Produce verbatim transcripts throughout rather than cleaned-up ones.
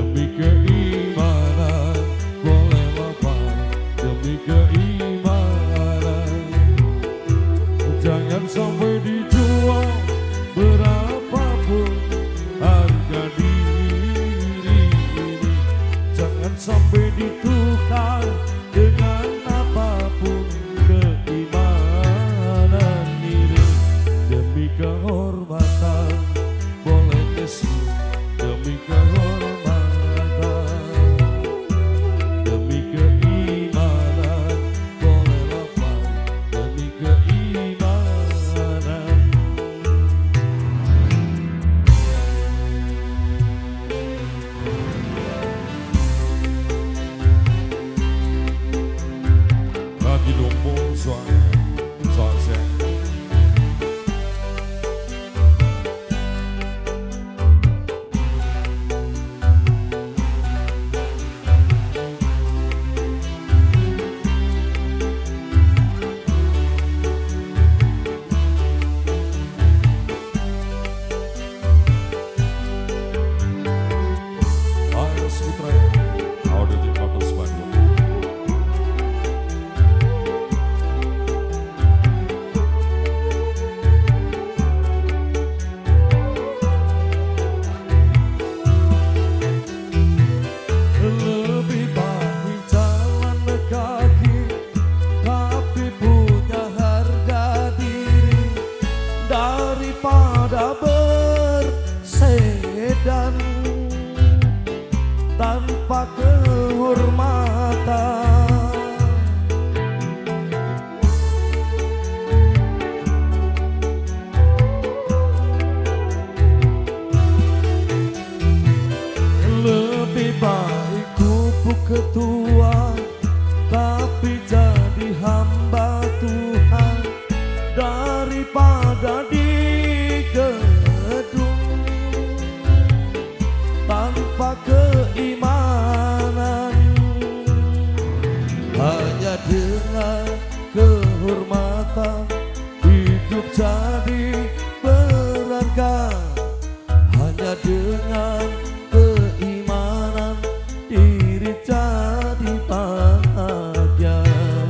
demi keimanan, boleh lapar demi keimanan. Jangan sampai dijual berapapun harga diri ini, jangan sampai ditukar dengan apapun keimanan ini. Demi kehormatan boleh kesih, demi kehormatan, demi keimanan boleh lapar demi keimanan. Lagi dongkong soalnya, soalnya Putra, audio di Kotos Bandung. Lebih baik jalan kaki, tapi punya harga diri, daripada bersedan tanpa kehormatan. Lebih baik kupu ketua, tapi jadi hamba Tuhan, daripada di gedung tanpa keimanan. Hanya dengan kehormatan hidup jadi berharga, hanya dengan keimanan diri jadi bahagia.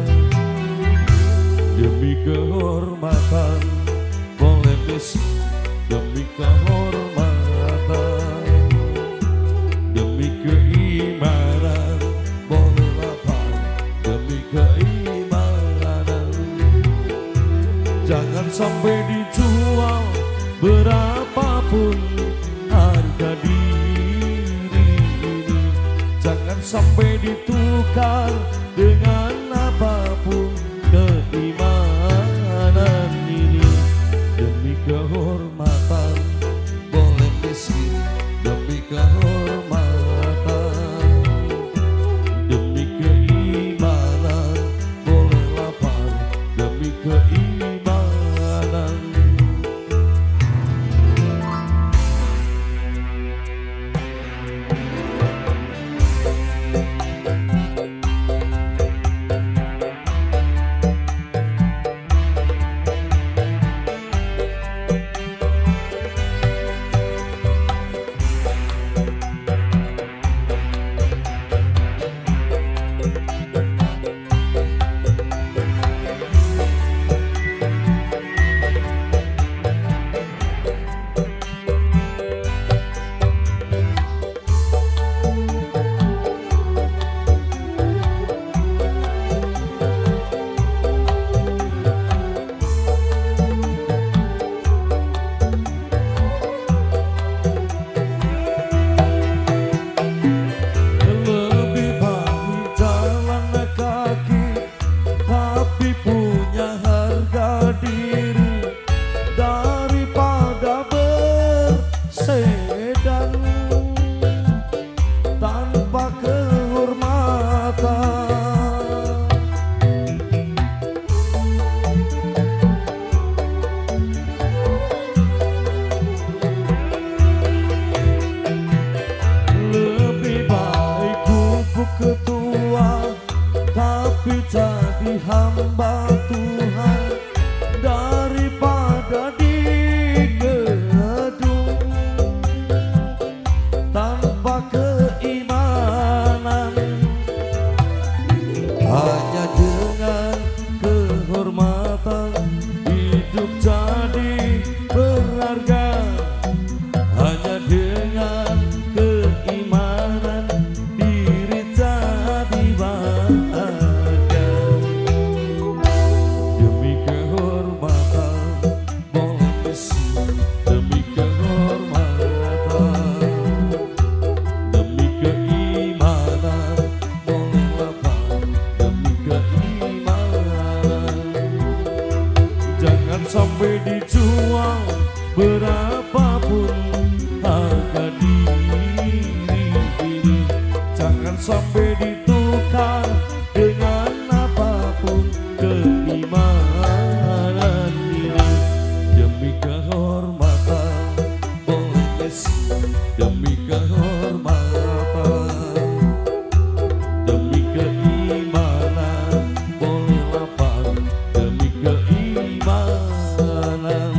Demi kehormatan boleh miskin, demi kehormatan, demi keimanan boleh lapar demi keimanan. Jangan sampai dijual berapapun harga diri ini, jangan sampai ditukar dengan apapun keimanan ini. Demi kehormatan boleh miskin, demi kehormatan, demi keimanan boleh lapar demi keimanan. sampai ditukar dengan apapun keimanan ini. Demi kehormatan boleh sih, demi kehormatan, demi keimanan boleh lapang, demi keimanan.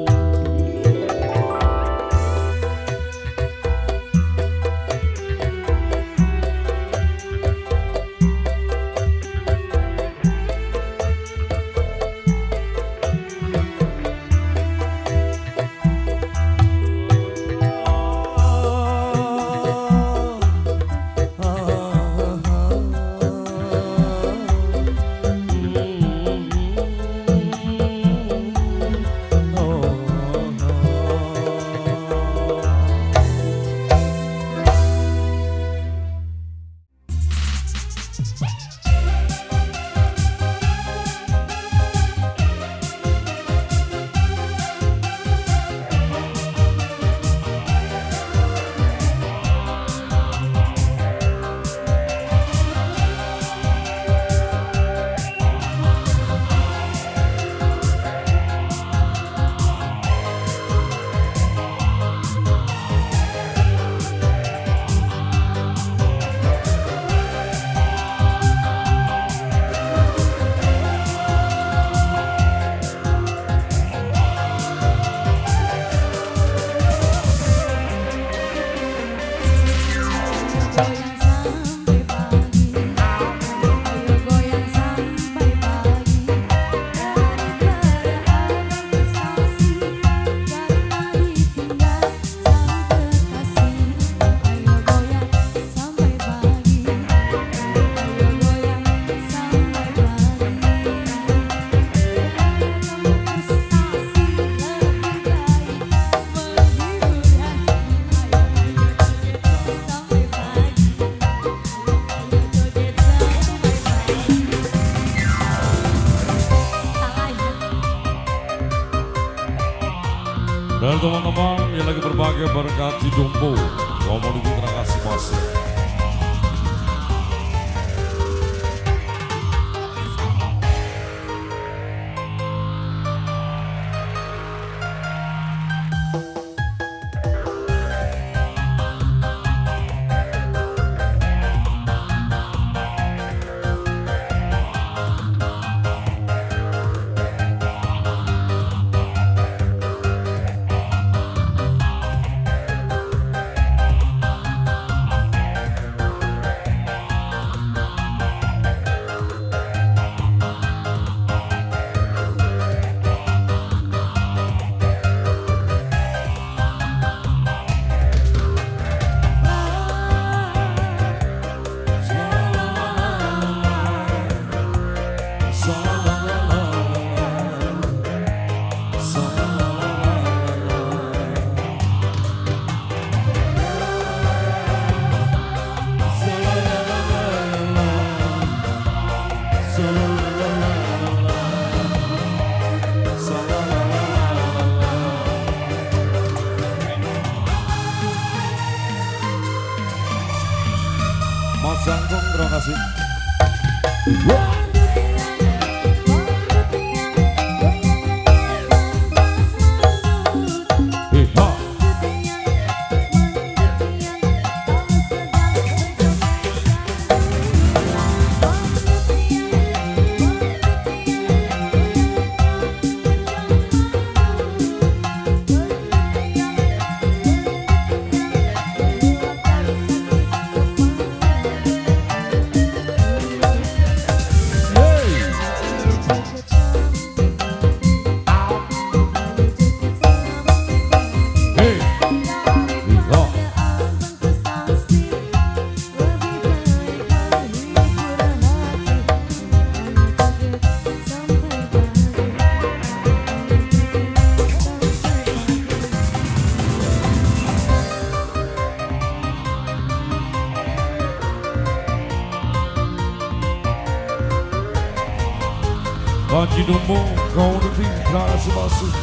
Dan teman-teman yang lagi berbahagia berkat Cidompo, Komoditi terima kasih masih. Mas Jangkung, terima kasih. Panji Dumbo, kau nanti terasa masuk.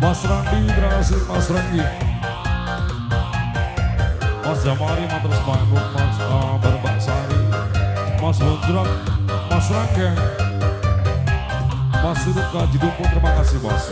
Mas Randi, terima kasih Mas Randi. Mas Jamari, Matur Semangut, Mas uh, Barbak Sari, Mas Bonjrok, Mas Rangga, Mas Surut Kaji Dumpo, terima kasih Bos.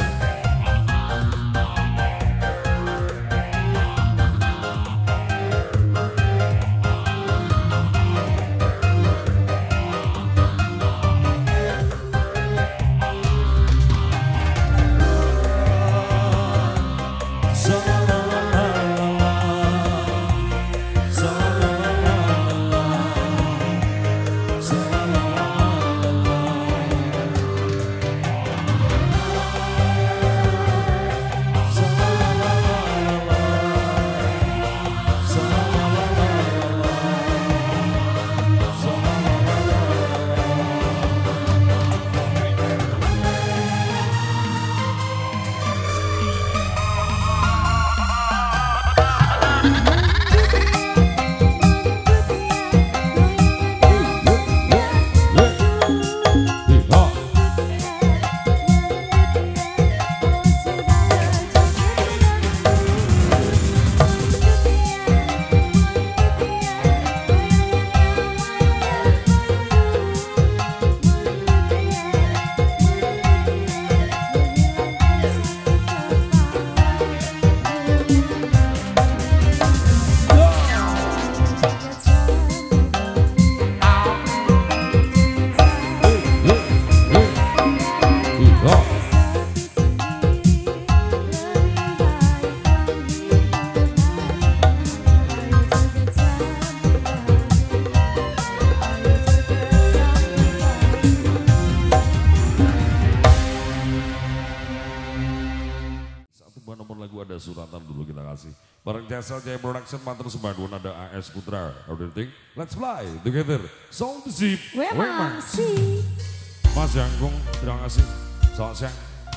Suratan dulu kita kasih. Bareng Jasa Jaya Production, Matur Sembadun, ada A S Putra. Everything, let's fly together. Sound the Zip. Wemang sih. Mas Jangkung, terima kasih. Selamat siang.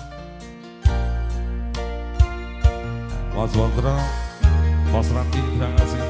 Mas Walter, Mas Ranti, terima kasih.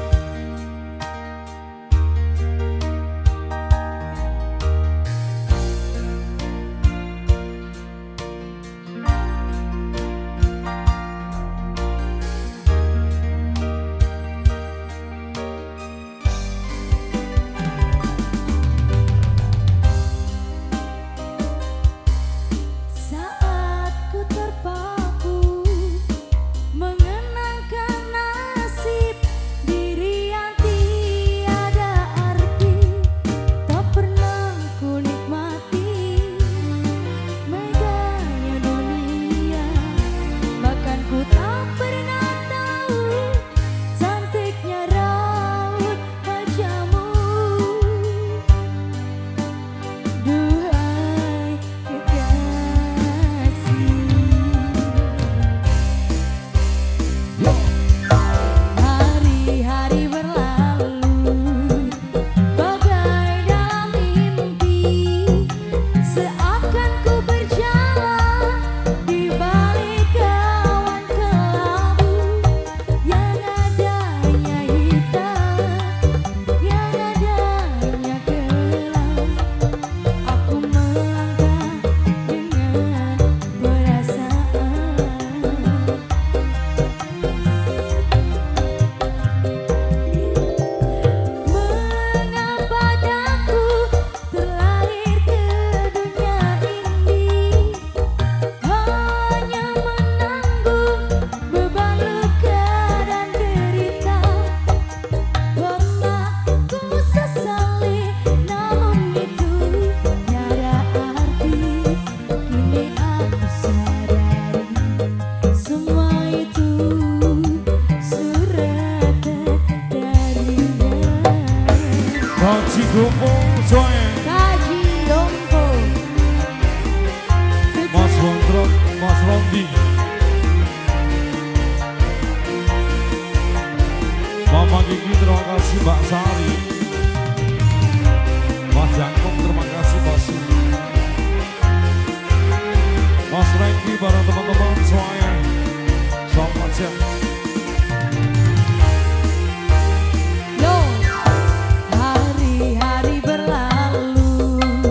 Kaji Dumpo, soalnya Kaji Dumpo, Mas Wondrok, Mas Rondi, Mama Gigi, terima kasih Mbak Sari, Mas Jangkung, terima kasih Bos, Mas Rengki, bareng teman-teman semuanya, selamat siang.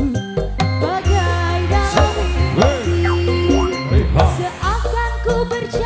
seakan ku berjalan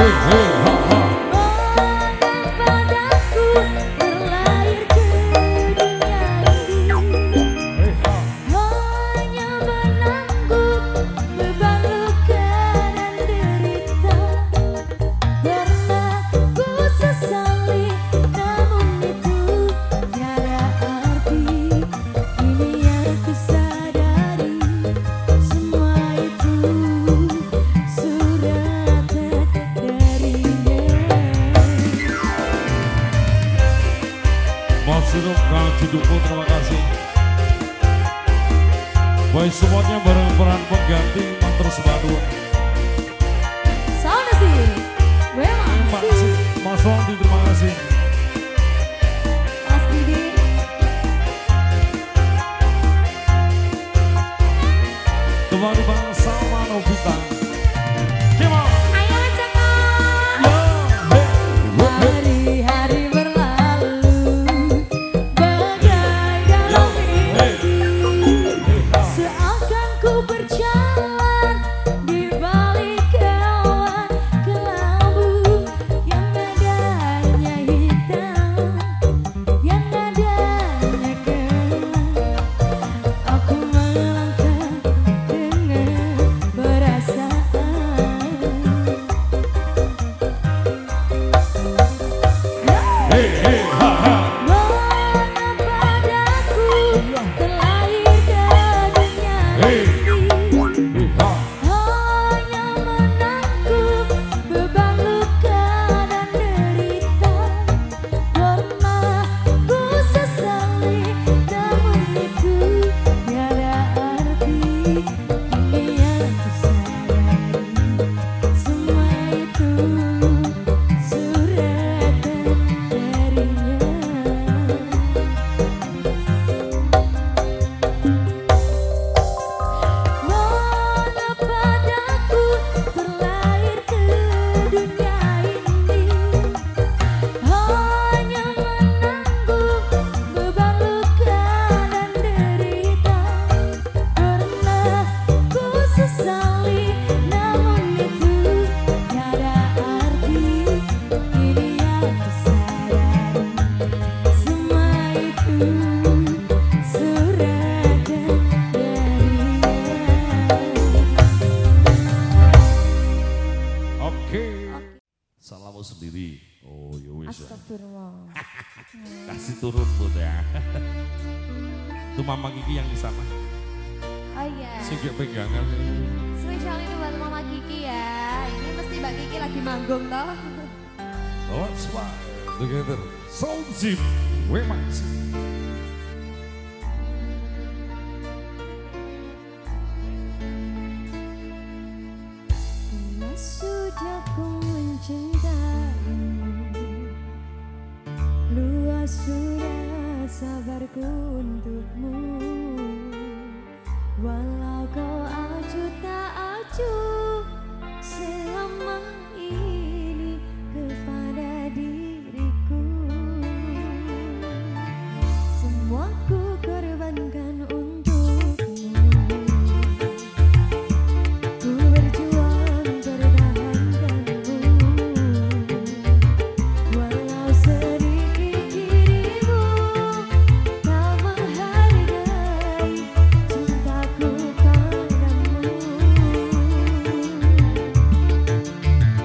Terima kasih. Baik semuanya bareng peran pengganti Matur Sebadu. Soalnya sih, gue masih. Mas Wandi terima kasih. Mas Didi. Kembali Bang Salma Novita. Gimana? Ayo cekak. Hari-hari berjalan di balik awan kelabu yang nadanya hitam, yang nadanya gelap. Aku melangkah dengan perasaan. Hey, hey, ha, ha. Mengapa daku terlahir ke dunia Hey. ini? Hanya menanggung beban luka dan derita. Pernah ku sesali, namun itu tiada arti. Kini yang ku sadari, semua itu suratan darinya. Mengapa daku terlahir ke dunia ini? Hanya menanggung beban luka dan derita. Pernah ku sesali, namun itu tiada arti. Kini yang ku sadari, semua itu suratan darinya. Oke. Salahmu sendiri. Oh ya wis. Astagfirullah. Kasih turun bud ya. Itu Mama Kiki yang di sana. Oh iya. Singkir pegangan. Spesial ini buat Mama Kiki ya. Ini mesti Mbak Kiki lagi manggung toh. Let's fly together. Sound Zip. Wemax. Bila sudah ku mencintaimu, luas sudah sabarku untukmu. Walau kau acuh tak acuh selama ini kepada diriku, semua ku korbankan untukmu. Ku berjuang pertahankanmu, walau sedikit dirimu tak menghargai cintaku padamu.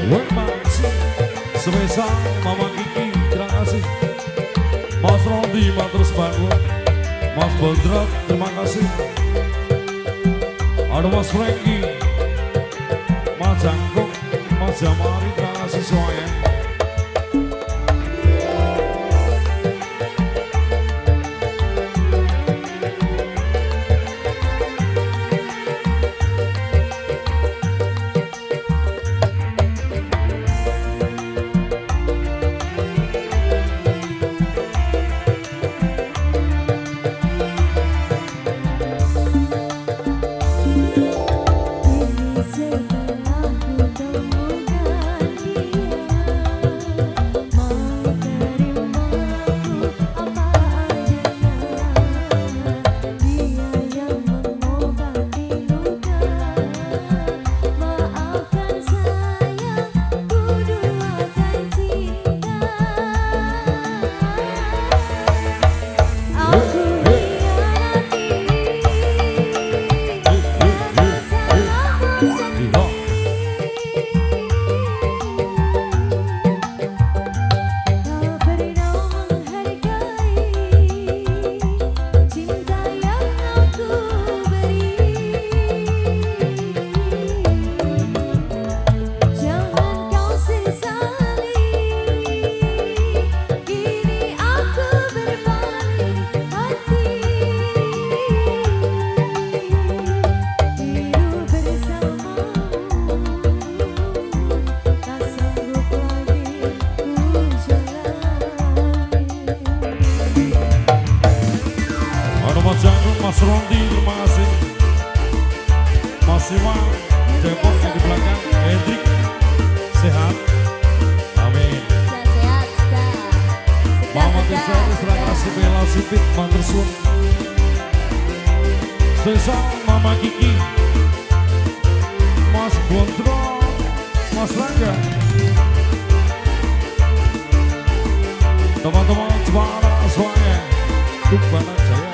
Sebesar Mama Kiki, terima kasih. Mas Rondi, Matrus Bangun. Mas Bondrot, terima kasih. Ada Mas Franky, Mas Jangkuk, Mas Jamari, terima kasih semuanya. Mas Rondi, terima kasih. Mas Iwan, Depok yang di belakang, Hendrik, sehat. Amin. Sehat, sehat. Mama Tisa, terima kasih. Bella Sipit, Mangersun. Spesial Mama Kiki, Mas Bondro, Mas Rangga. Teman-teman Jepara semuanya, Tumbana Jaya.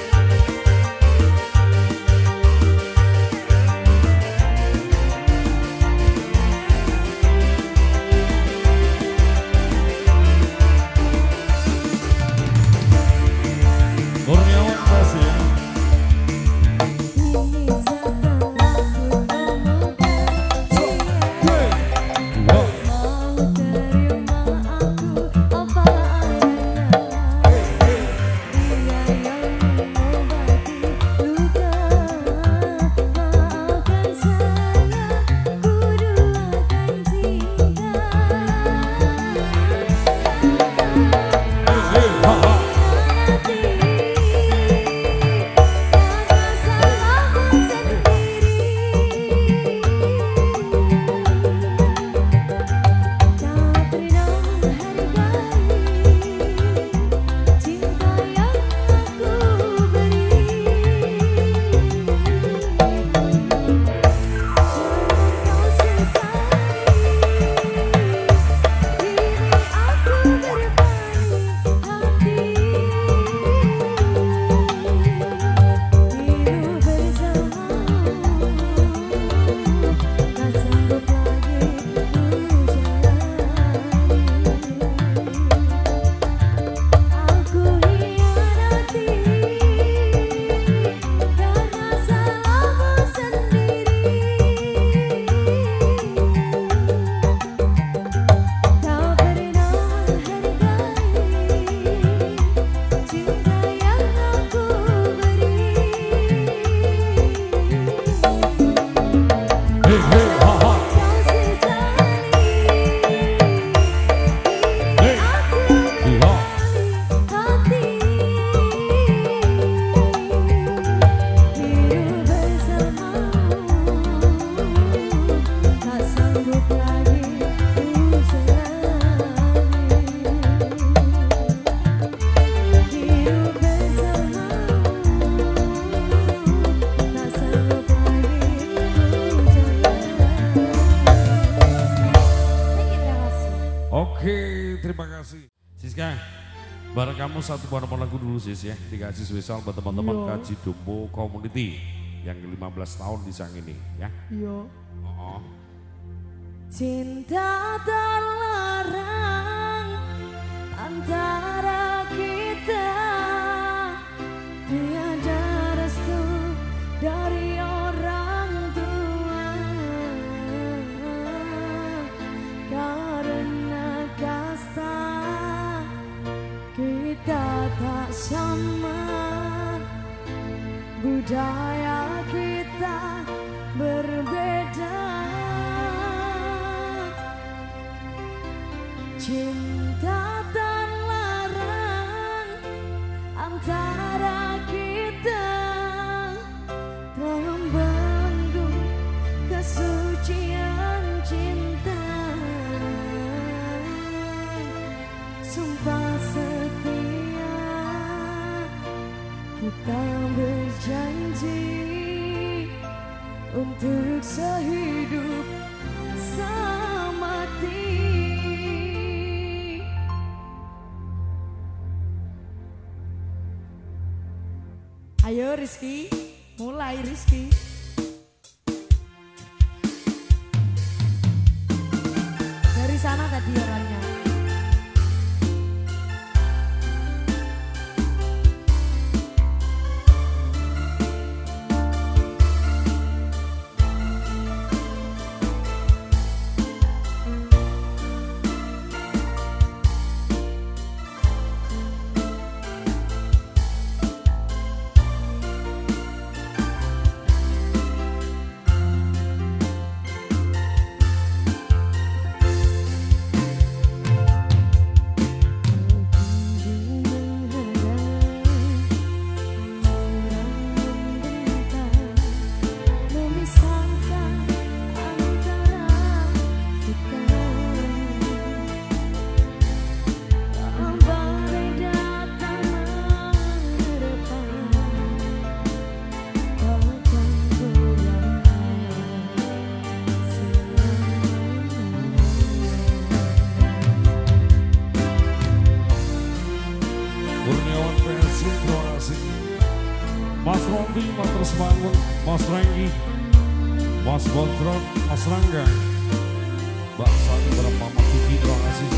Terima kasih. Siska, bareng kamu satu buah nomor lagu dulu Sis ya. Dikasih spesial buat teman-teman Kaji Dombo Community yang ke lima belas tahun di sang ini ya. Iya. Oh. Cinta terlarang antara kita, tiada restu dari orang tua, karena kasta kita tak sama, budaya kita berbeda. Cinta terlarang antara kita telah membelenggu kesucian cinta. Sumpah setia kita berjanji untuk sehidup semati. Ayo Rizky, mulai Rizky. Dari sana tadi orangnya. Mas Rondi, Mas Bangun, Mas Renggi, Mas Bontron, Mas Rangga, Mbak Sani, Mama Kiki, terima kasih.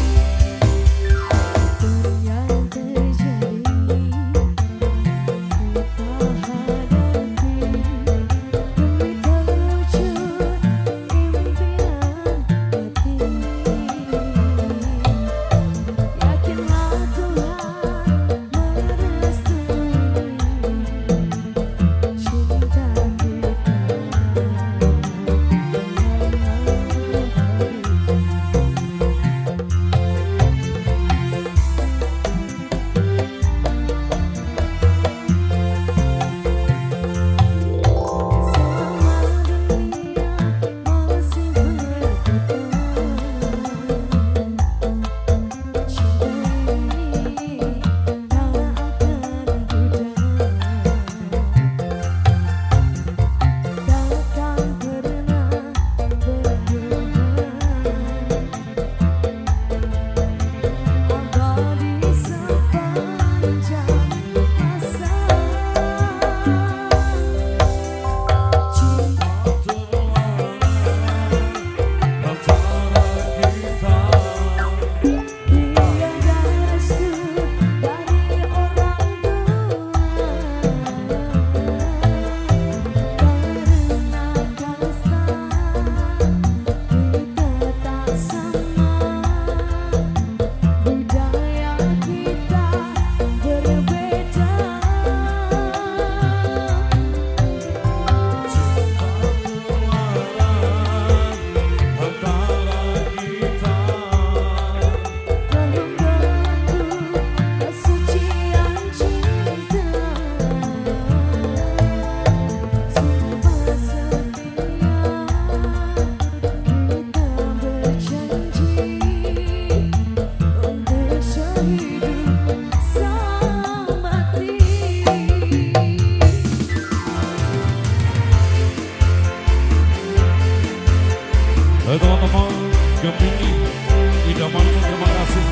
Teman-teman Gemini, idaman terima kasih.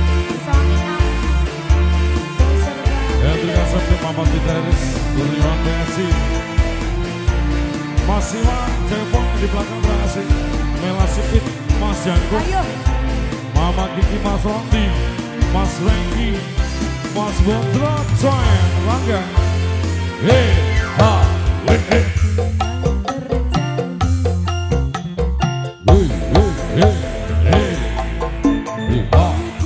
Ya, terima kasih Mama Gitaris, terima kasih. Mas Iwan, Cepong di belakang, terima kasih. Mela Sipit, Jangkung, Ayo. Mama Kiki, Mas Rondi, Mas Renggi, Mas Bondrot, Soen, Rangga. Hei, ha, we, he. Hei, hei, hei, hei, hei, ha.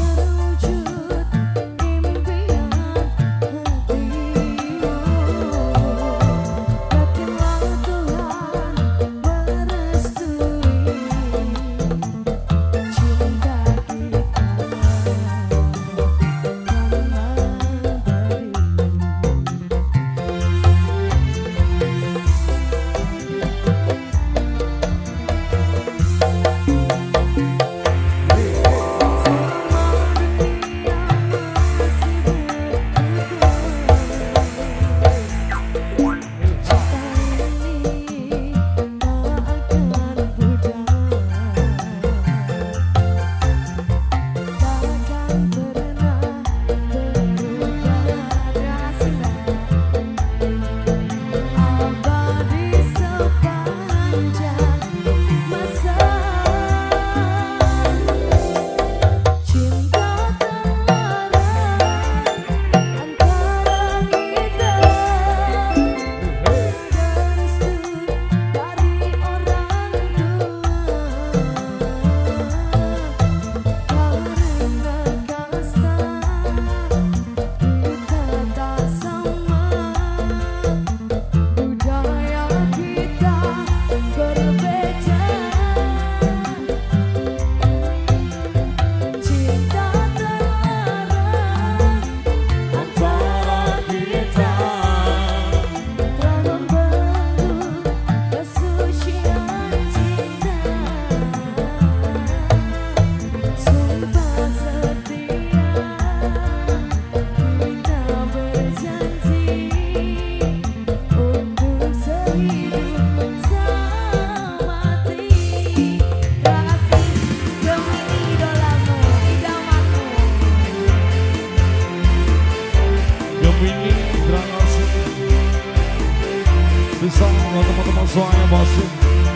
Bisa teman-teman semuanya bosnya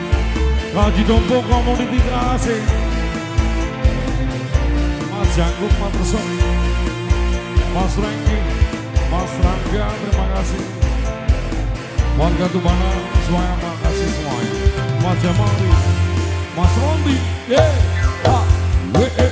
Haji Dompo Community, terima kasih. Mas Jangkung, Mas Terson, Mas Renggi, Mas Rangga, terima kasih. Warga Tubana semuanya, terima kasih semuanya. Mas Jamali, Mas Rondi, yeah, ha, we, eh.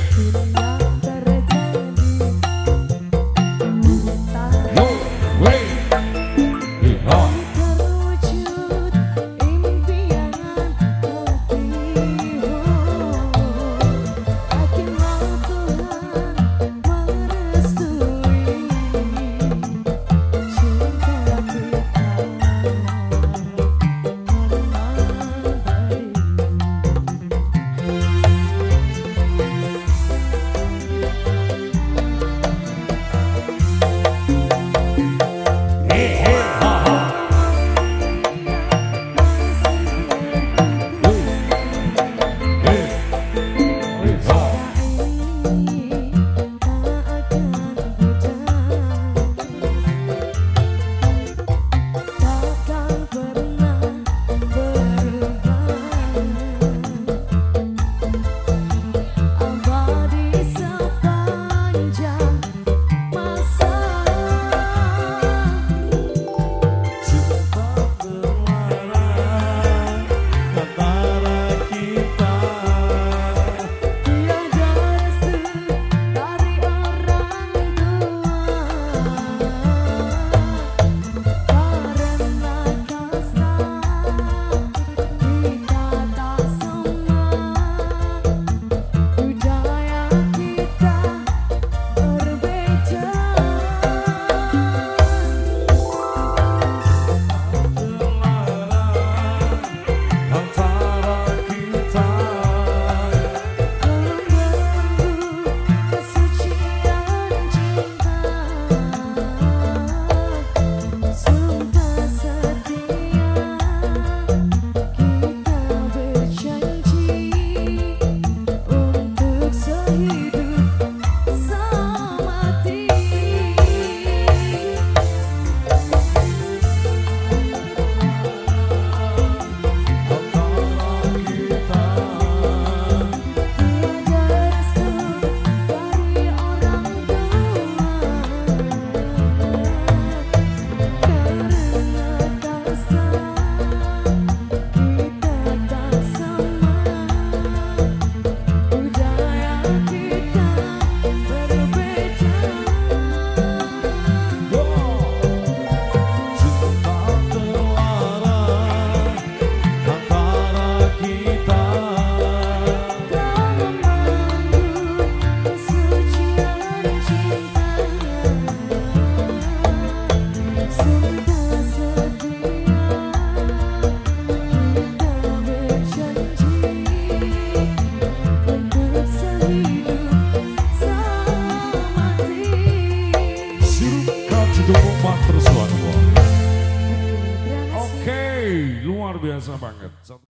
senang banget.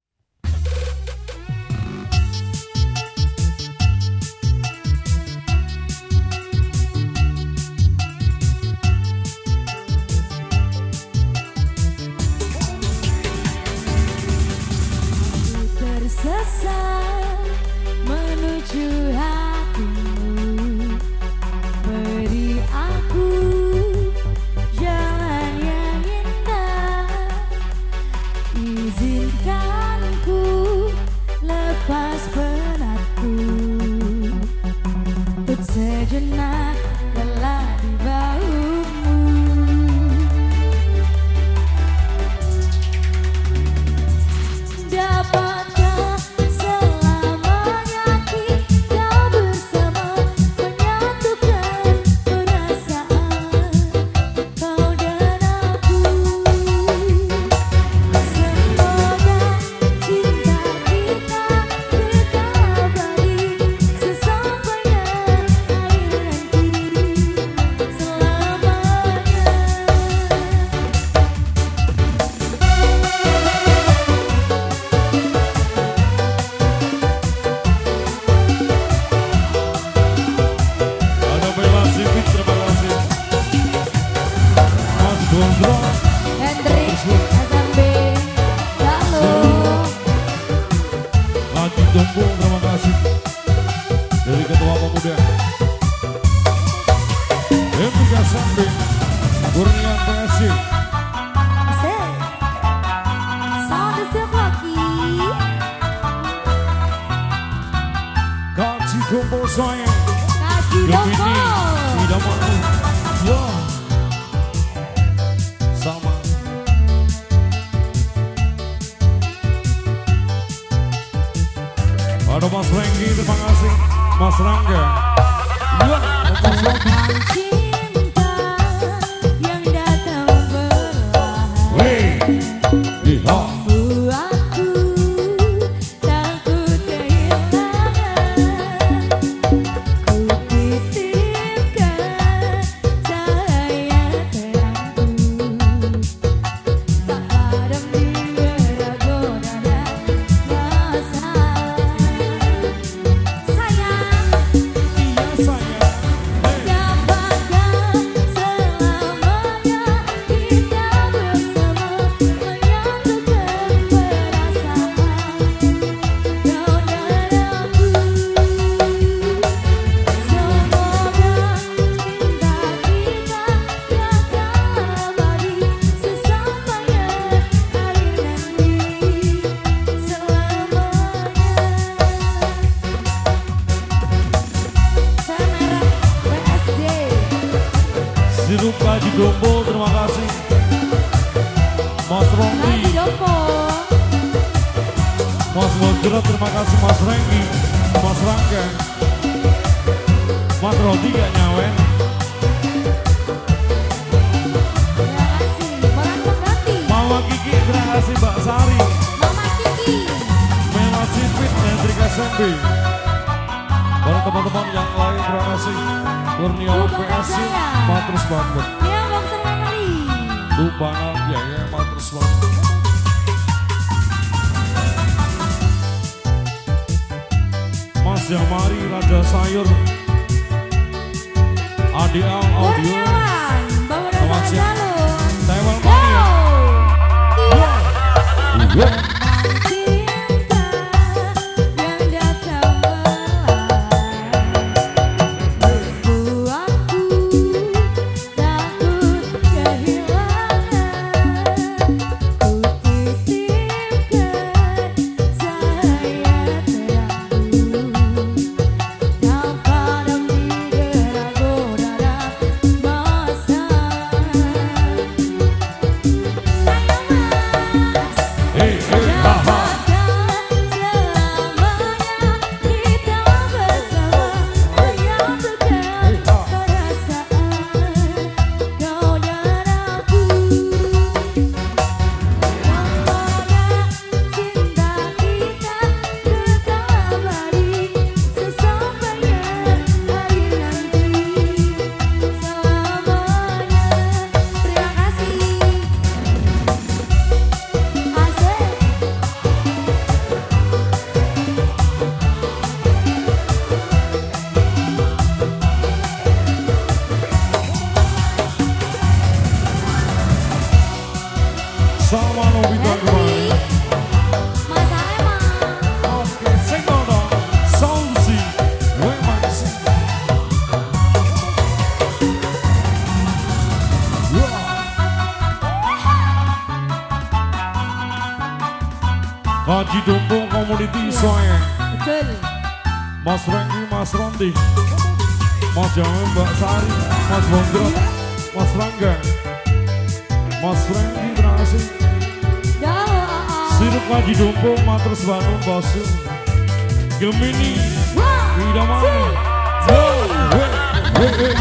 Tersesat menuju hatimu, beri aku jalan yang indah, izinkan ku lepas penatku, untuk sejenak lelah di bahumu. Dapatkah selamanya kita bersama, menyatukan perasaan kau dan aku. Semoga cinta kita kekal abadi, sesampainya air nanti selamanya. Ada Bella Sipit, terima kasih. Mas Gondro, Hendrik S M B, halo. Lagi Tumpung, terima kasih. Dari Ketua Pemuda Hendrik S M B, Kurnian P S C, Asik. Sound siap lagi. Kaci Kumpul sayang, Kasih Gemini, dong. tidak mau. Yo, sama. Ada Mas Renggi, terima kasih. Mas Rangga. Yo, Mas Renggi. Cinta yang datang perlahan, Wih, lihat. buatku takut kehilangan. Ku titipkan cahaya terangku, tak padam di geragonan masa. Sayang, Iya sayang. Hey. dapatkah selamanya kita bersama, menyatukan perasaan kau dan aku. Semoga cinta kita kekal abadi, sesampainya air nanti selamanya. Semerah P S D. Sirup Haji Gombol, terima kasih. Mas Rondi, Lagi Dopo. Mas Gondro, terima kasih. Mas Renggi, Mas Rangga, Mas Rondi gak nyawen. Terima kasih. Orang pengganti. Mama Kiki, terima kasih. Mbak Sari, Mama Kiki. Mela Sipit, Hendrik S M B. Para teman-teman yang lain, terima kasih. Kurnia P S C, matrus banget. Dia Boxer Family. Lupanan, ya ya, matrus banget. Mas Jamari, Raja Sayur, A D A Audio, Kurniawan. Bawa Selamat dasar siang. jalur. Taiwan Go. Mania. Iya. Yo. Cinta yang datang perlahan, buatku takut kehilangan. Ku titipkan cahaya terangku, tak padam di geragonan masa. Ayo Mas, Hey, hey. Dumpo Community Soe. Betul. Mas Renggi, Mas Rondi, Mas Jawa, Mbak Sari, Mas Bondrot, Mas Rangga, Mas Renggi, terima kasih. Sirup Haji Dumpo, Matrus Bandung, Bosu, Gemini, Widamani, Yo, weh, weh, weh.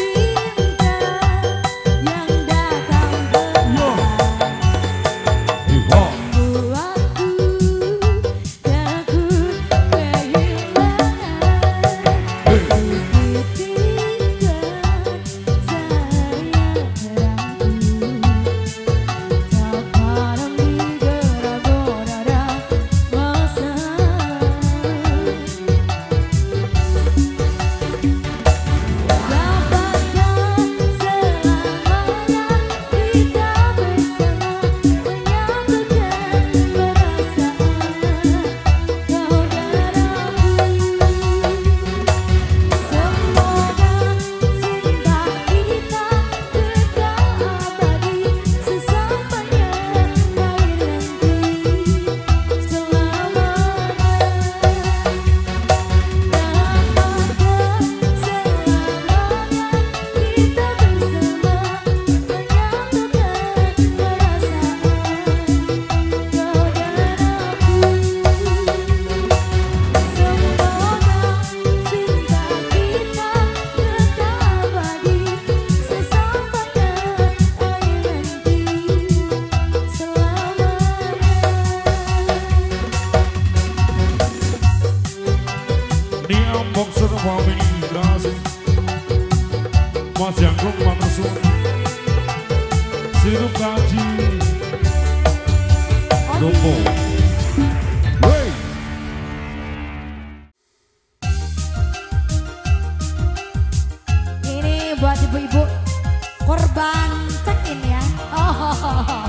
Boxer family, gracias. Mas Jangkung, Mas Rasul, Sirup Haji Dumpo. Wey. Ini buat ibu-ibu korban check-in ya. Oh.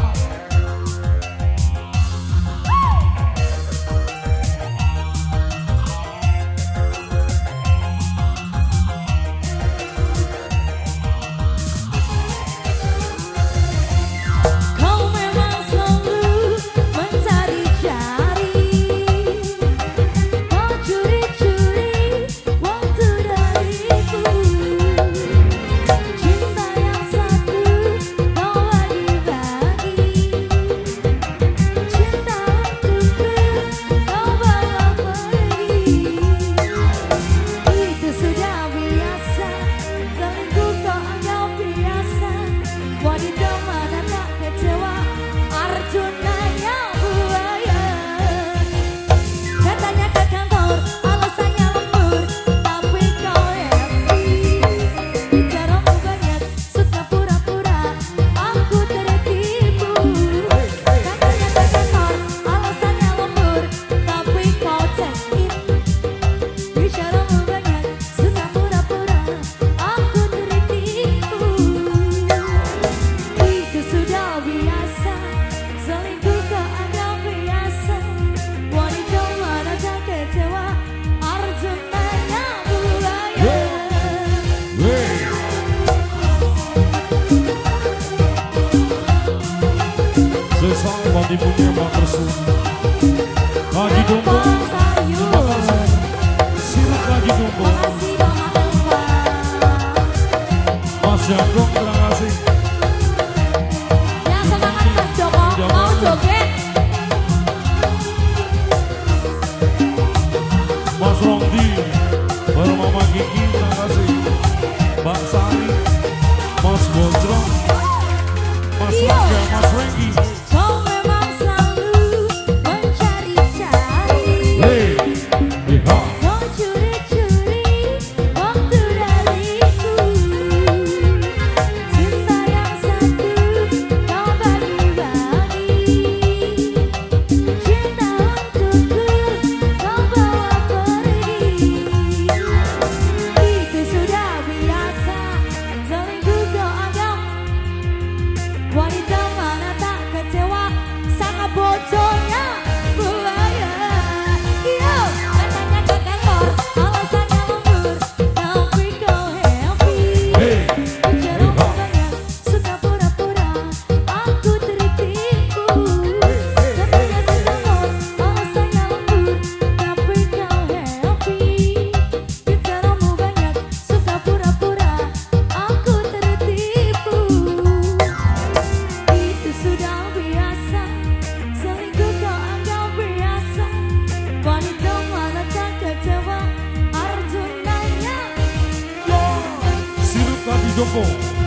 Ibunya Mbak Tersu Haji Dumpo, terima kasih. Sirup Haji Dumpo, Mas Jangkung, terima kasih. Yang semangat Mas Joko, mau joget. Mas Rondi, baru Mama Kiki, terima kasih. Mbak Sari, Mas Bondrot, Mas Rangga, Mas Renggi. Wanita mana tak Jumbo.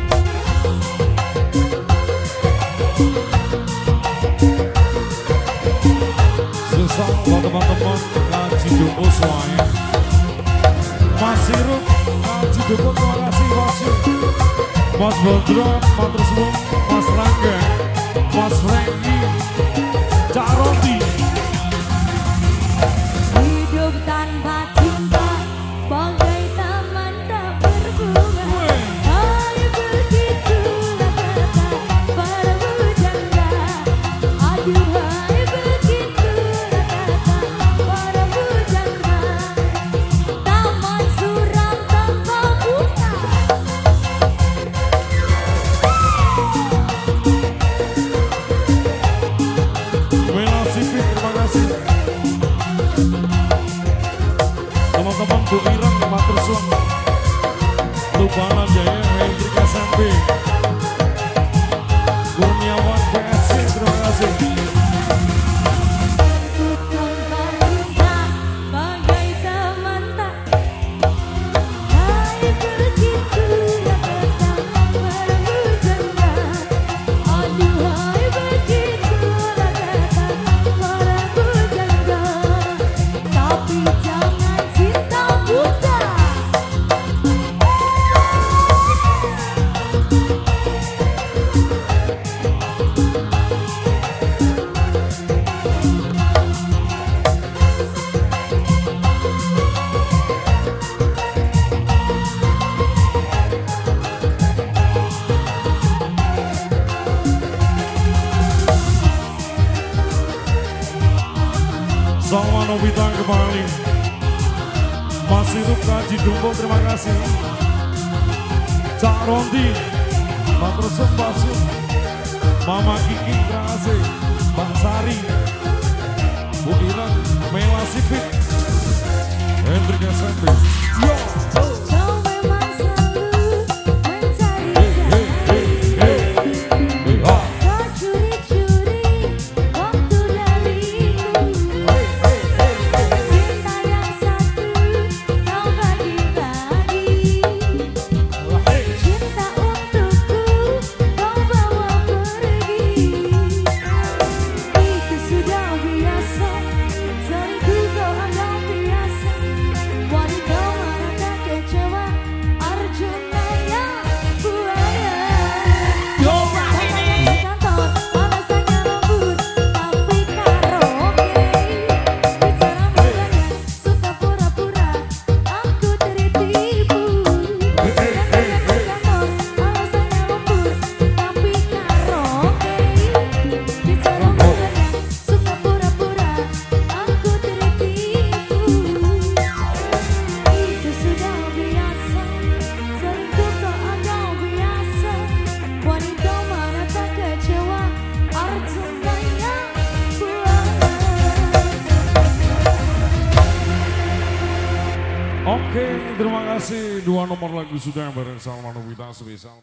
Susah buat teman-teman Ngaji Jumbo semuanya. Mas Sirup, Ngaji Jumbo, terima kasih Mas Sirup. Mas Bodron, Matur Suwun, Mas Rangga, Mas Franky, Cak Roti. Hidup tanpa cinta bagai taman tak berbunga. Hai begitulah kata para bujangga. Aduh hai begitulah kata para bujangga. Taman suram tanpa bunga. Mela Sipit, terima kasih. Teman-teman Bu Irang, Matur Suwun, Lubana Jaya, Hendrik S M P, Kurniawan P S C, terima kasih. Tanpa cinta bagai taman tak. Hai begitulah kata para bujangga. Aduh hai begitulah kata para bujangga. Tapi jangan cinta buta. Salman Obita kembali. Mas Sirup, Ngaji Jumbo, terima kasih. Cak Ronti, Matur Suwun, Pak Sul, Mama Kiki, terima kasih. Mbak Sari, Bu Irang, Mela Sipit, Hendrik S M P. Yo, Kau memang selalu mencari hey, hey, hey, hey, ha. kau curi-curi waktu dariku. Cinta yang satu kau bagi-bagi. Cinta untukku kau bawa pergi. Itu sudah biasa, selingkuh kau anggap biasa. Wanita mana tak kecewa, Arjuna yang buaya. Coba ini kantor, alasannya lembut, tapi karaoke. Bicara mulanya, suka pura-pura, aku tertipu. Bicara kantor, alasannya lembut, tapi karaoke. Bicara mulanya, suka pura-pura, aku tertipu. Itu sudah biasa, selingkuh kau anggap biasa. Wanita mana tak kecewa, Arjuna yang buaya. Oke, terima kasih. Dua nomor lagu sudah bareng Salman Obita spesial.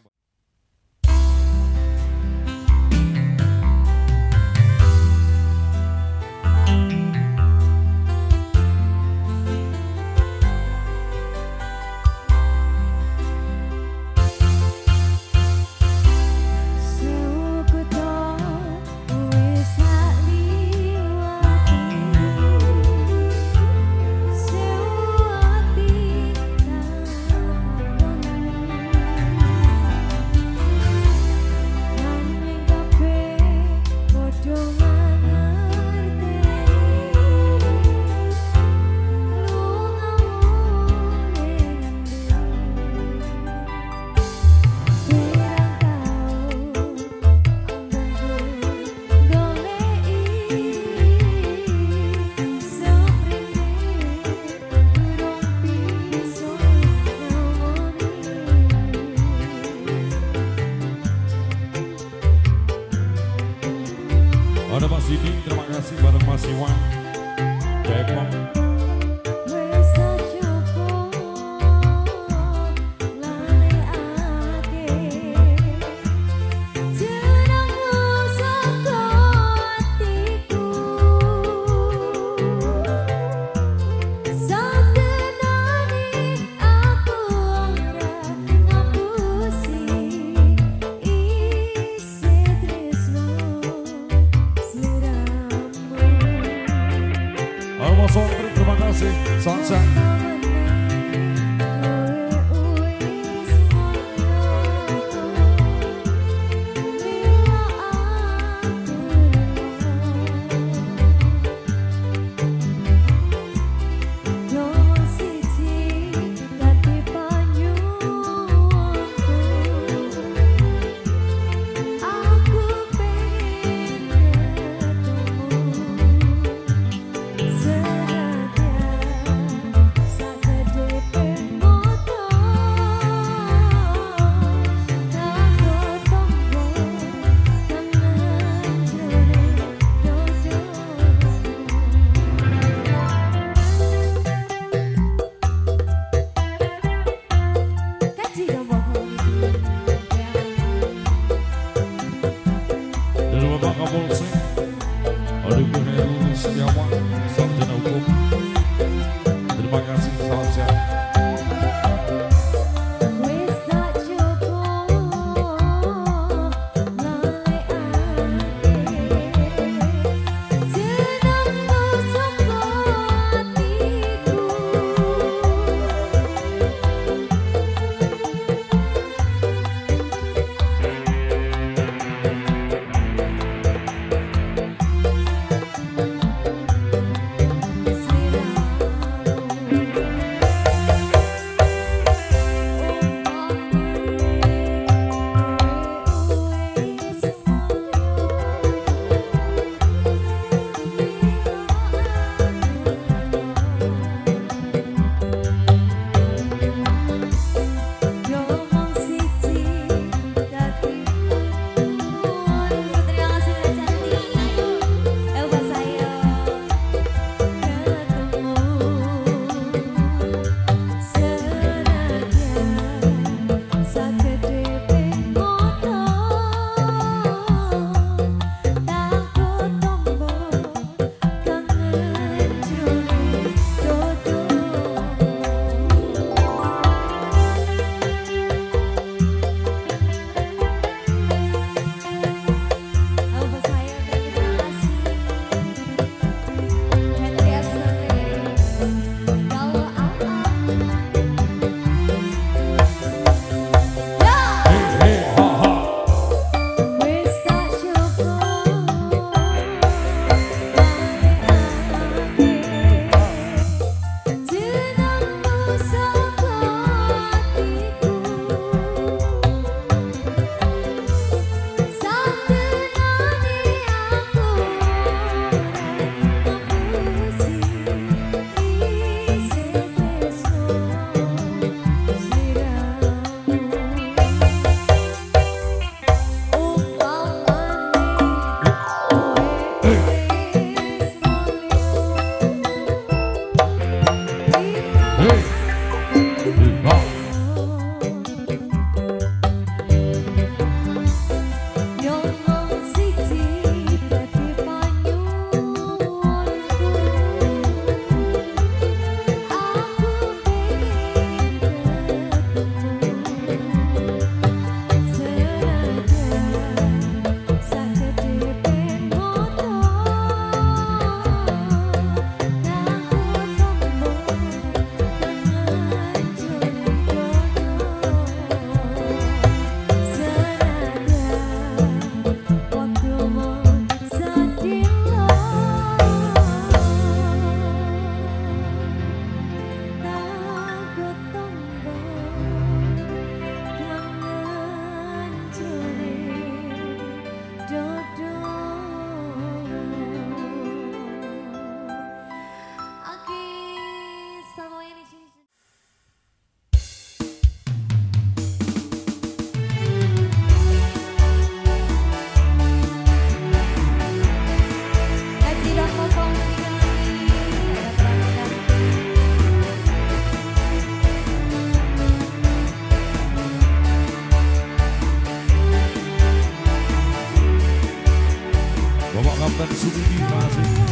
Suku to wis tak liwati. Sewati nanging kabeh padha ngerteni. Ada Mas Didi, terima kasih bareng Mas Iwan, Depok. Wis cukup lalekake jenengmu saka atiku. Satenane aku ora ngapusi. Kapten Sudi masih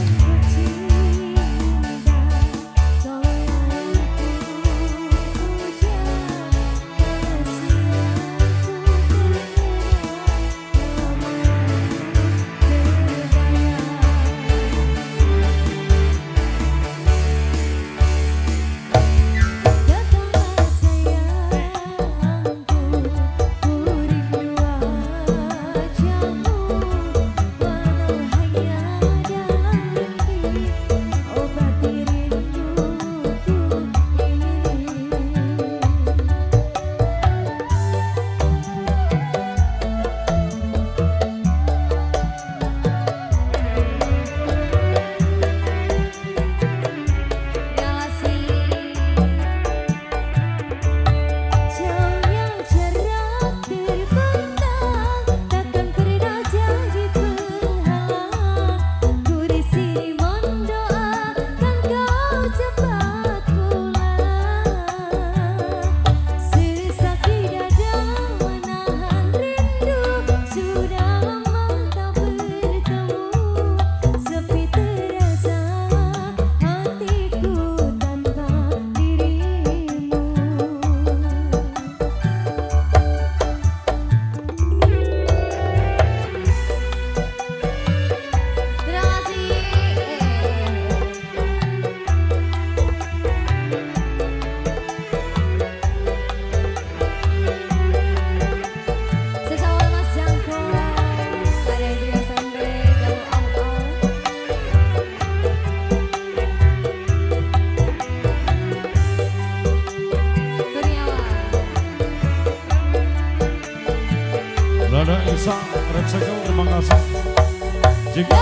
Lada Isa, Repsekel, terima kasih. Jika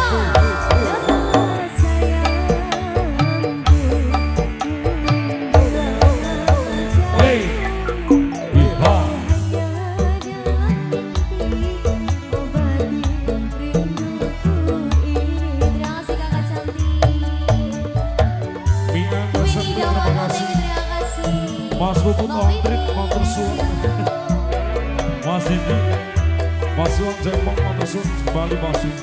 Mas Bubut Ongtrik, Motor Suwon, Mas Didi, Mas Suwon Jempong, Motor Suwon, kembali Mas Didi.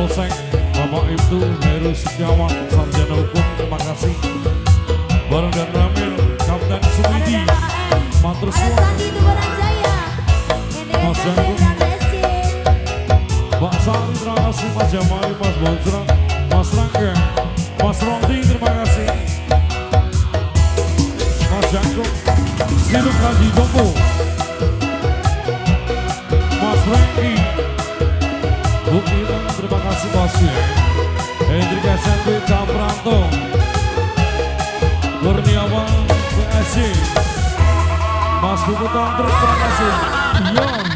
Kapolsek Bapak Ibtu Heru Setiawan Sarjana Hukum, terima kasih. Bareng dan Ramil Kapten Sumidi Matur Suwun, Mas Janggung, Mbak Sari, terima kasih. Mas Jamali, Mas Bojrang, Mas Rangga, Mas Rondi, terima kasih. Mas Janggung, Siduk Haji Dombo, Mas Rengki, Bu Irang, terima kasih bosnya. Hendrik S M P Capranto, Kurniawan P S C, Mas Buku Tantri, terima kasih. Yon.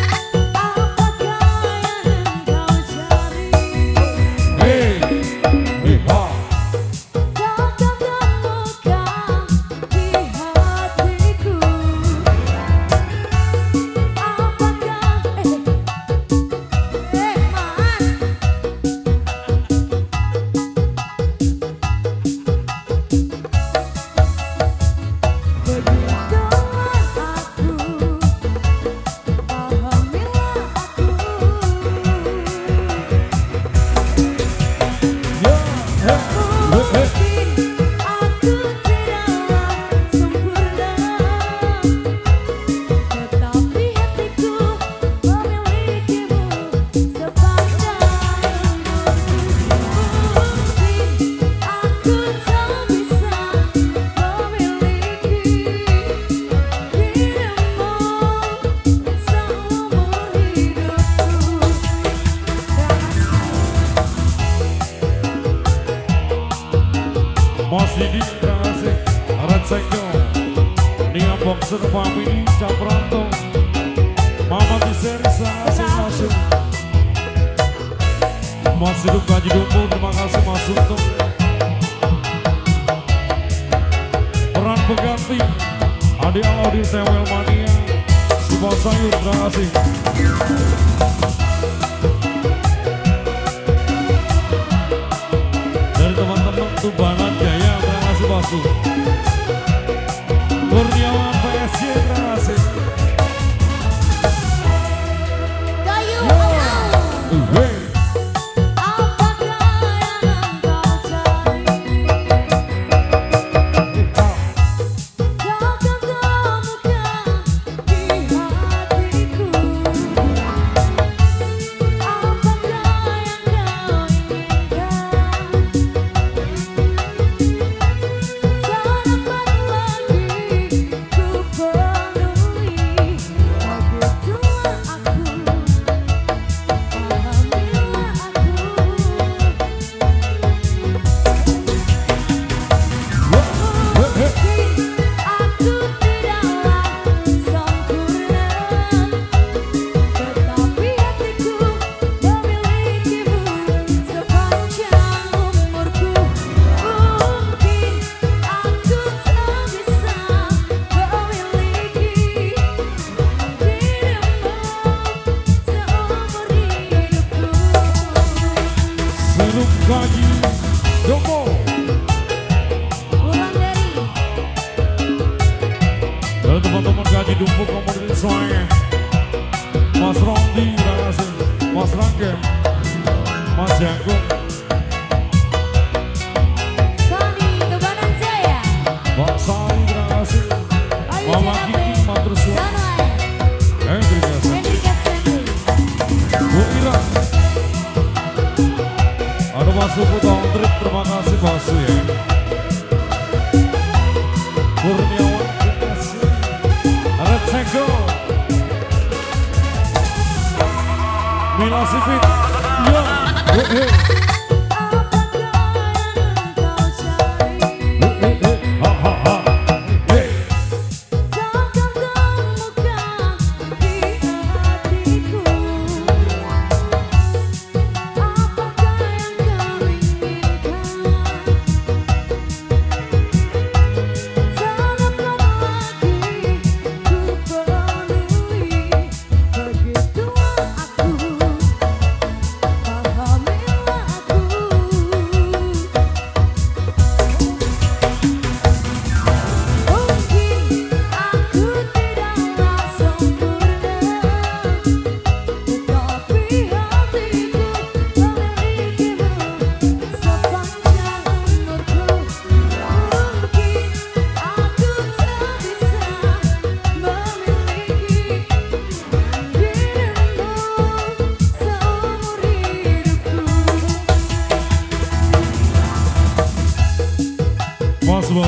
Mas Didi, terima kasih. Red Sengko, Nia Boxer Family, Capranto, Mama Tiseri, masing-masing. Mas Hidup Gaji Dombo, terima kasih Mas Untung. Peran pengganti, Adi Alaudir Tewel Mania, Subal Sayur, terima kasih. Dari teman-teman Tubanan Jaya, terima kasih Basu. Kurniawan P S C, terima kasih. Kayu Hey. Gaji Dombo, dan teman-teman Gaji Dombo komunitas semuanya. Mas Rondi, terima kasih. Mas Rangga, Mas Janggung, Sony Tubanan Jaya, Mbak Sari, terima kasih. Mama Kiki, Matur Suwun, Hendrik S M P, Bu Ira, ada Mas Buku Tantri, terima kasih Basu ya. Kurniawan P S C, Red Sengko, Mila Sipit, yo, hey, hey. Pahamilah aku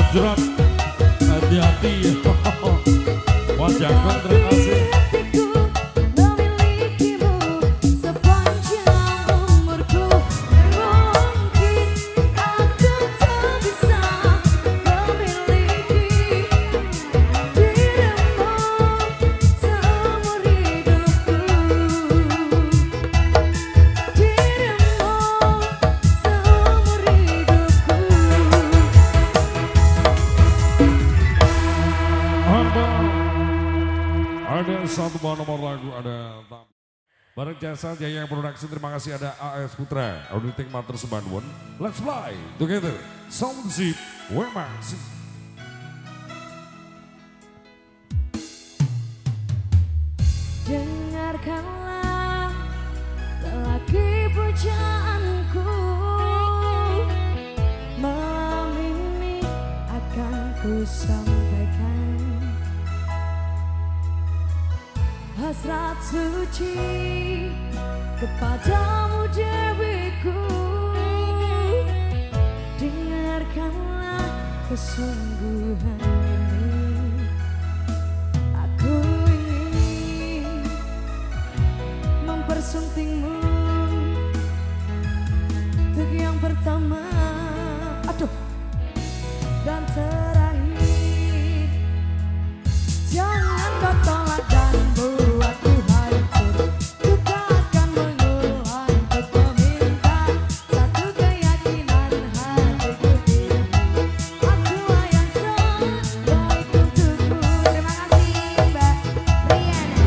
jerat, hati-hati. Mas Jangkung terima kasih. Ada satu buah nomor lagu, ada bareng Jasa Jaya Production. Terima kasih ada A S Putra, Auditing Mater Sebandwon. Let's fly together, Sound Zip, Wemax. Dengarkanlah lelaki pujaanku, malam ini akan ku sampaikan hasrat suci kepadamu dewiku. Dengarkanlah kesungguhan ini, aku ingin mempersuntingmu untuk yang pertama, aduh, dan terakhir. Jangan kau tolak dan buatku hancur. Ku takkan mengulang untuk meminta satu keyakinan hatiku ini. Akulah yang terbaik untukmu. Terima kasih Mbak Riana.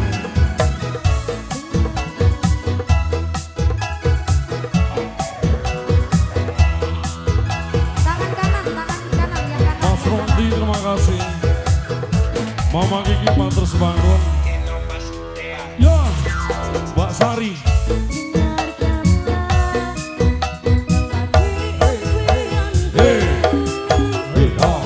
Tangan kanan, tangan kanan yang kanan. Mas Rondi terima kasih. Mama Kiki Mater Sebandwon. Ya, Mbak Sari. Hey, hey, oh.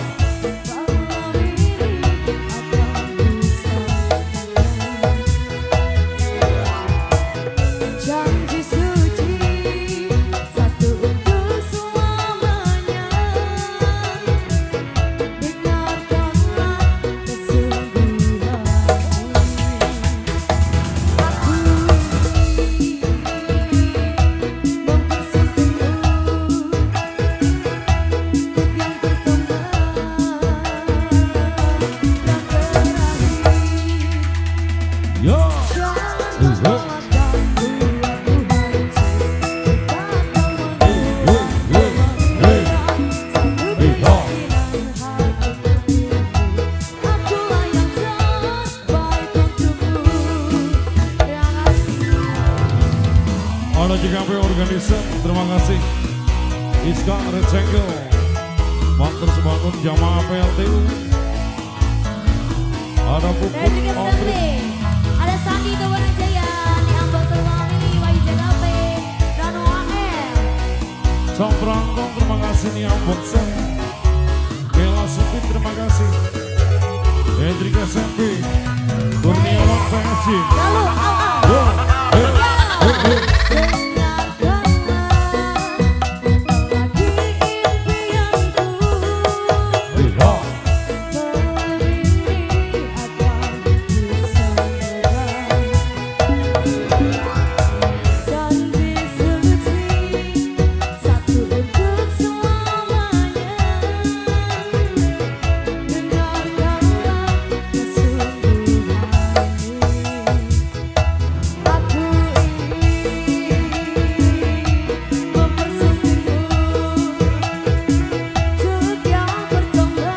Janji suci satu untuk selamanya. Dengarkanlah kesungguhan ini, aku ingin mempersuntingmu untuk yang pertama dan terakhir. Ya, Jangan kau tolak dan buatku hancur. Akulah yang terbaik untukmu. Terima kasih. ada J K P Organizer, terima kasih. Iska Red Single, Mater Sebandwon Jamaah P L T U. Ada Dan Pupuk juga Outri. Sandi, ada Sandi Tawanan Jaya, di Ambassador Family, Y J K P, dan O A L. Sang Perangkong terima kasih nih Boxer. Bella Supit terima kasih. Hendrik S M P, Kurniawan P S J. Lalu, au au. Yo, hey, hey, hey. Dengarkanlah lelaki impianku, Hey, ha. malam ini akan ku sampaikan janji suci satu untuk selamanya. Dengarkanlah kesungguhan ini, aku ingin mempersuntingmu untuk yang pertama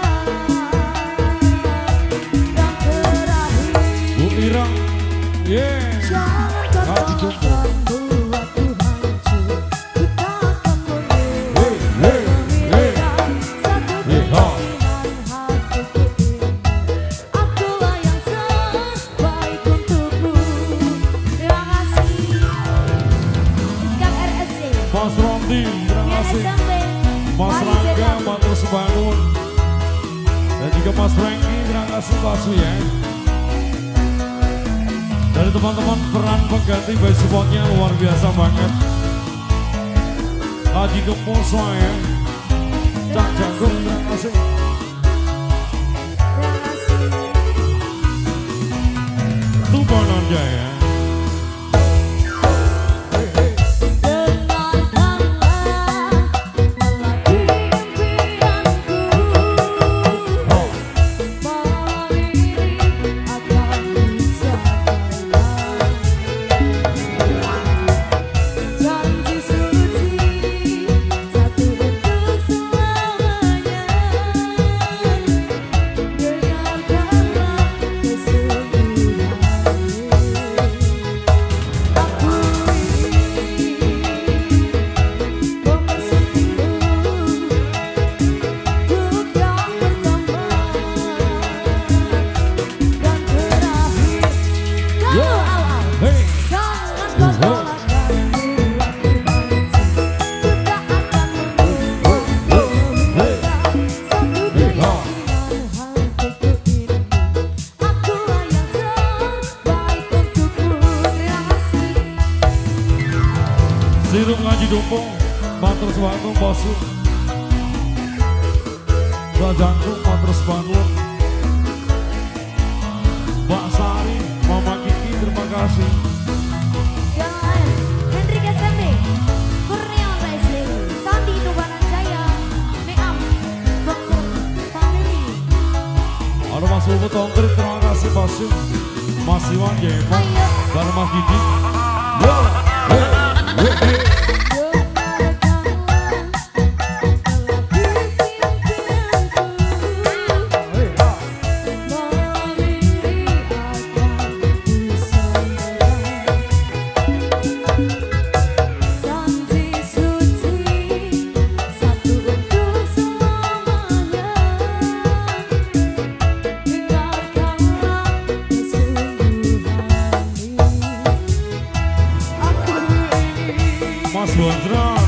dan terakhir. Bu Irang, yeah. Jangan kau Hati tolak jumbo. dan buatku hancur. Ku takkan Hey, hey, hey. mengulang satu Hey, ha. keinginan hatiku ini. Akulah yang terbaik untukmu. Terima kasih. Iskak R S C, Mas Rondi, terima Biar kasih. S M P, Mas Y J Rangga, K P. Mater Sebandwon. Dan juga Mas Franky, terima kasih Pak Su ya. Dari teman-teman peran pengganti by supportnya luar biasa banget. Haji Gemposo ya. Cak Jagung, terima kasih. Ngaji Dumpung, Matur Suwanung, Bosu Mbak Jangkung, Matur Suwanung, Mbak Sari, Mama Kiki, terima kasih. Yang lain, Hendrik S M D, Kurniawan Raisli, Sandi Nubanan Jaya, Neam, Boxer, Family. Ada Mas Ulfu Tongkrit, terima kasih Bosu, Mas Iwan Jepang, Ayo. dan Mas Didi. Yo, hey, hey, hey. Mas Bondra,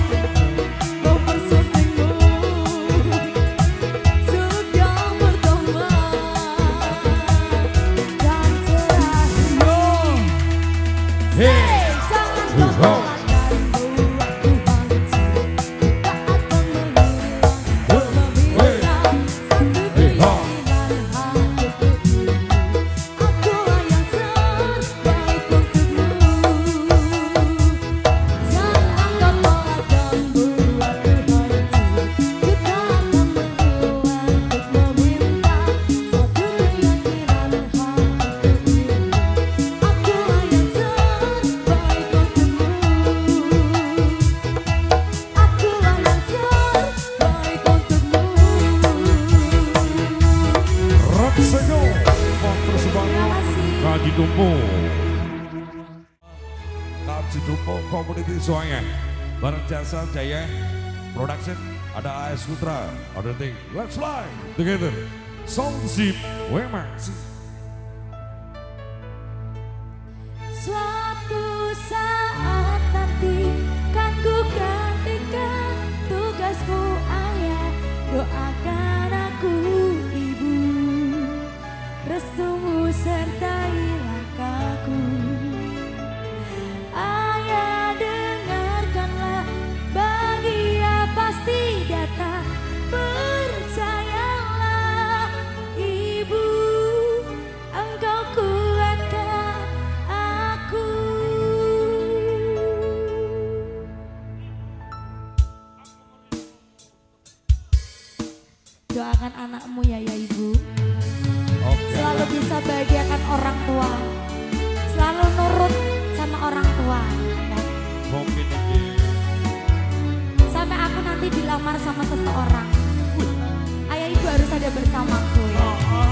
Ngaji Dumpung, Ngaji Dumpung Community Soalnya, bareng Jasa Jaya Production, ada A S Putra, ada Ting, Let's Fly Together, Sound Zip, Wemax. Suatu saat nanti kan ku gantikan tugasmu ayah, doakan aku ibu, restumu sertai langkahku. Ayah dengarkanlah, bahagia pasti datang, percayalah ibu, engkau kuatkan aku. Doakan anakmu ya ya ibu, selalu bisa bahagiakan orang tua, selalu nurut sama orang tua ya. Mungkin ini Sampai aku nanti dilamar sama seseorang, ayah ibu harus ada bersamaku ya.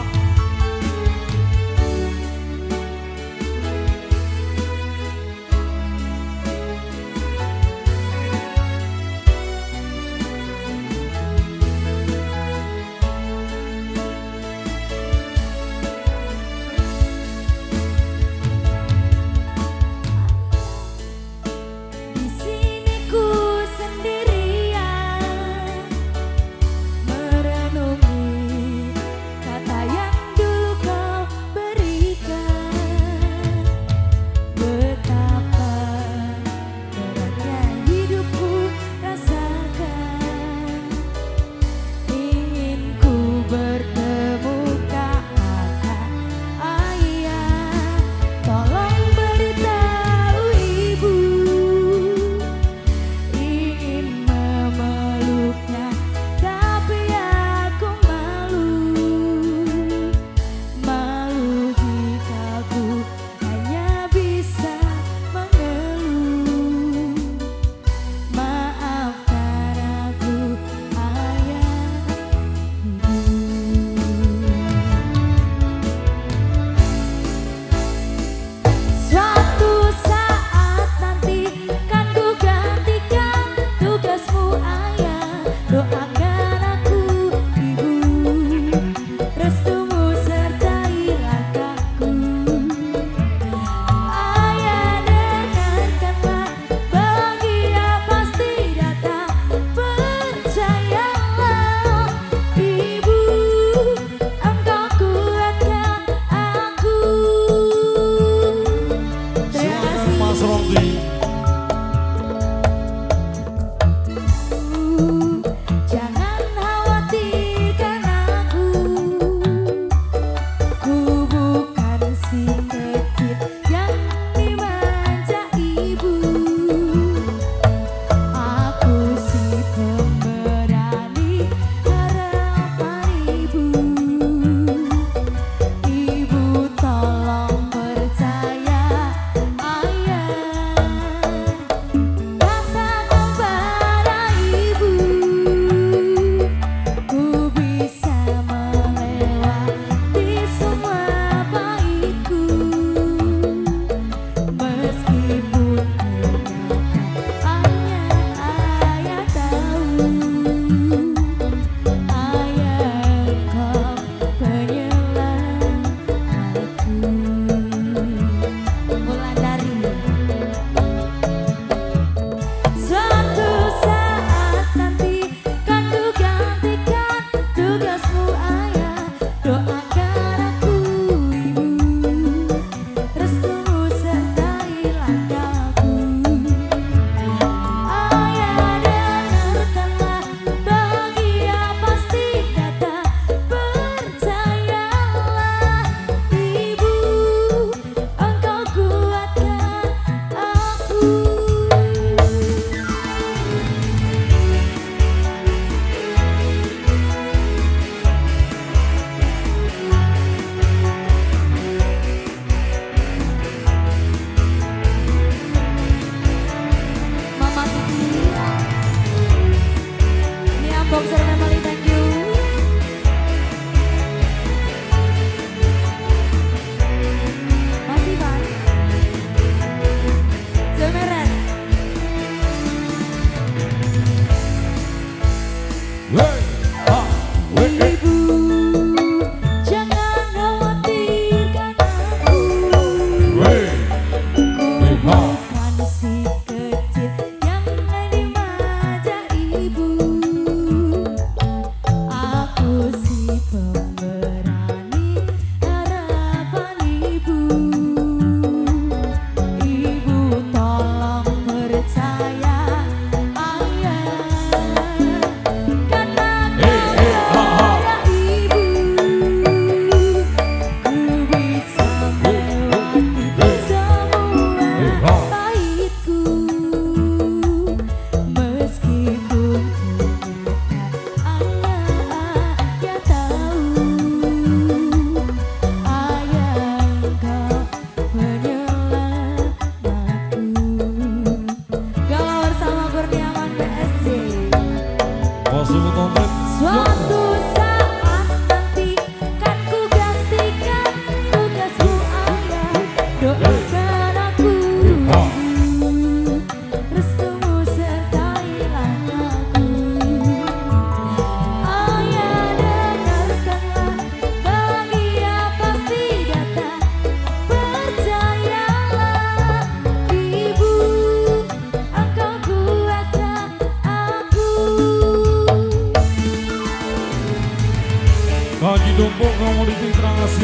Di sini ku sendirian merenungi kata yang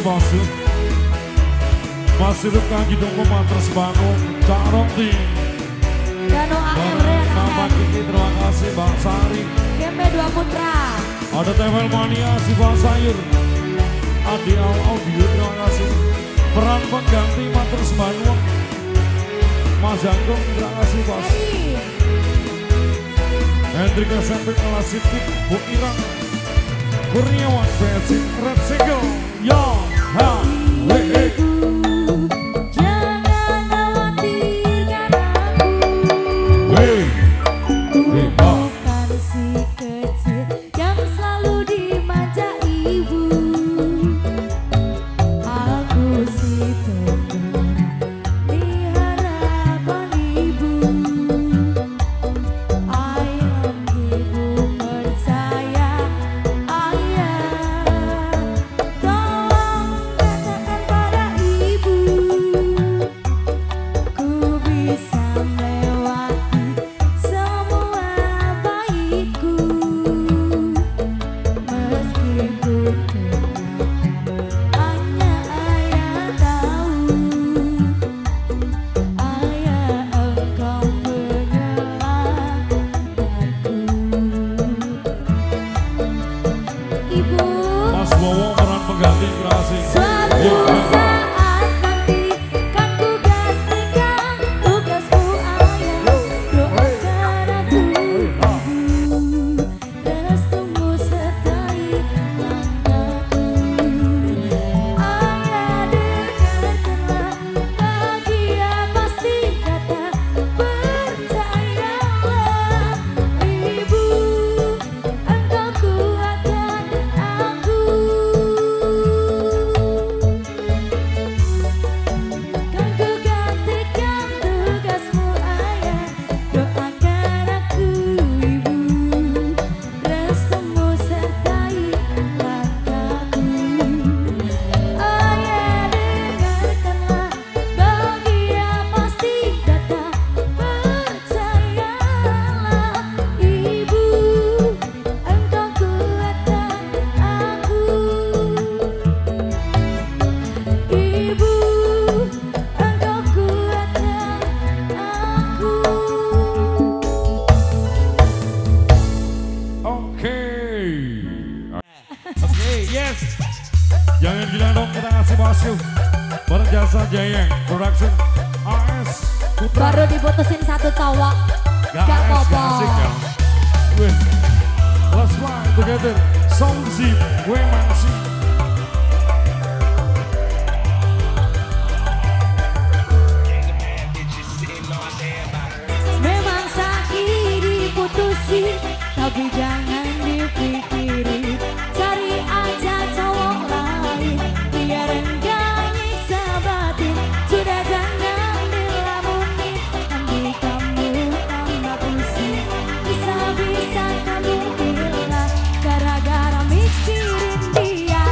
bosku. Masih luka Gidung Komantres Bandung, Cak Roti. Dano A M Re Nama Kiki, terima kasih Bang Sari. Gembe Dua Putra. Ada Tevel Mania, Siva Sayur. Adi Al Audio, terima kasih. Peran pengganti Matres Bandung. Mas Janggung, terima kasih bos. Hendrik S M P kelas Siti, Bu Irang. Kurniawan Besi, Red Single. Yo, ha, he, he. Jangan gila dong, kita ngasih bosku. Berjasa Jayeng Production A S Putra. Baru diputusin satu cowok. Gak apa-apa. Let's fly together. Songzi, we mansi. Memang sakit diputusin, tapi jangan dipikiri. Cari aja cowok lain, biar enggak nyiksa batin. Sudah jangan dilamuni, nanti kamu tambah pusing. Bisa-bisa kamu hilang gara-gara mikirin dia.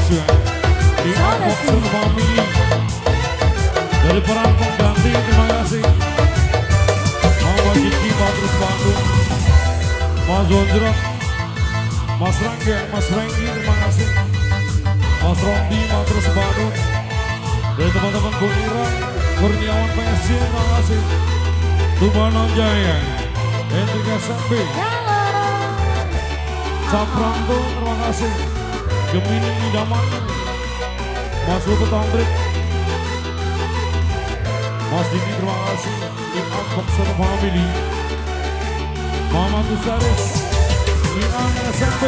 bosnya di Unboxer Family. Dari peran pengganti, terima kasih Mama Kiki, Matrus Bandung, Mas Zonjrot, Mas Rangga, Mas Renggi, terima kasih Mas Rondi, Matrus Bandung. Dari teman-teman Bu Ira, Kurniawan P S J, terima kasih Tubana Jaya, Hendrik S M B, Sapranto, terima kasih Gemini Idaman, Mas Luput Andrik, Mas Dini, terima kasih di Unboxer Family, Mama Tusaris, Ian S M B,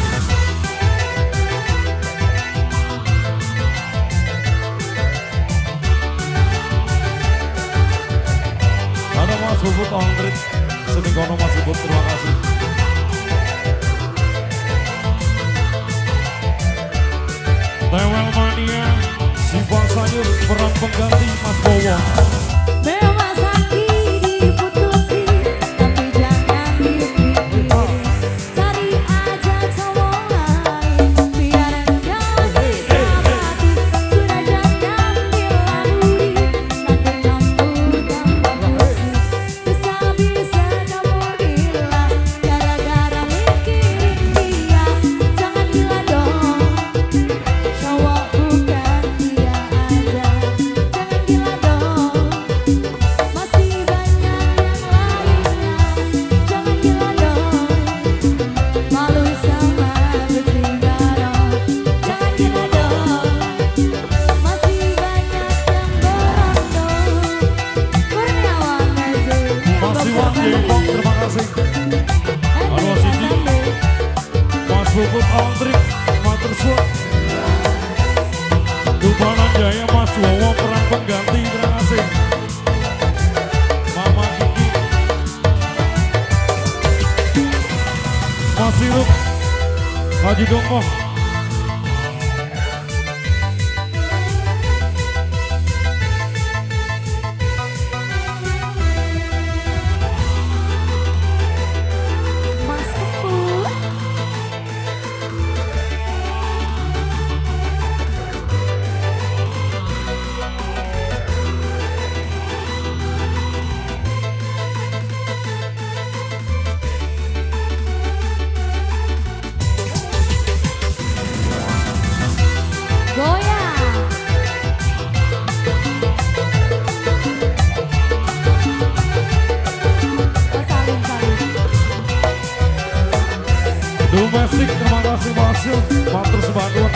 ada Mas Luput Andrik, Senikono Mas Luput, terima kasih. Tewel Mania, Sifat Sayur, peran pengganti Mas Bowo. Memang sakit diputusi, tapi jangan dipikirin. Cari aja cowok lain, biar enggak bisa mati. Sudah jangan dilalui, nanti kamu tambah pusing. Bisa-bisa kamu hilang, gara-gara mikirin dia. Jangan gila dong, cowok bukan dia aja. Jangan gila dong, masih banyak yang lainnya. Jangan gila dong, malu sama bertingkah dong. Jangan gila dong, masih banyak yang berondong. Kurniawan Nazmi, Masih Wandi Depok, terima kasih. Halo Siti, Mas Luput Andrik, Materswat, Tubana Jaya, Mas Wowo, peran pengganti, terima kasih. Mama Kiki, Mas Sirup, Haji Dongkoh, Mas Kepul, goyang. Oh, saling, saling. Domestik, terima kasih Basil, Matrus Bandung.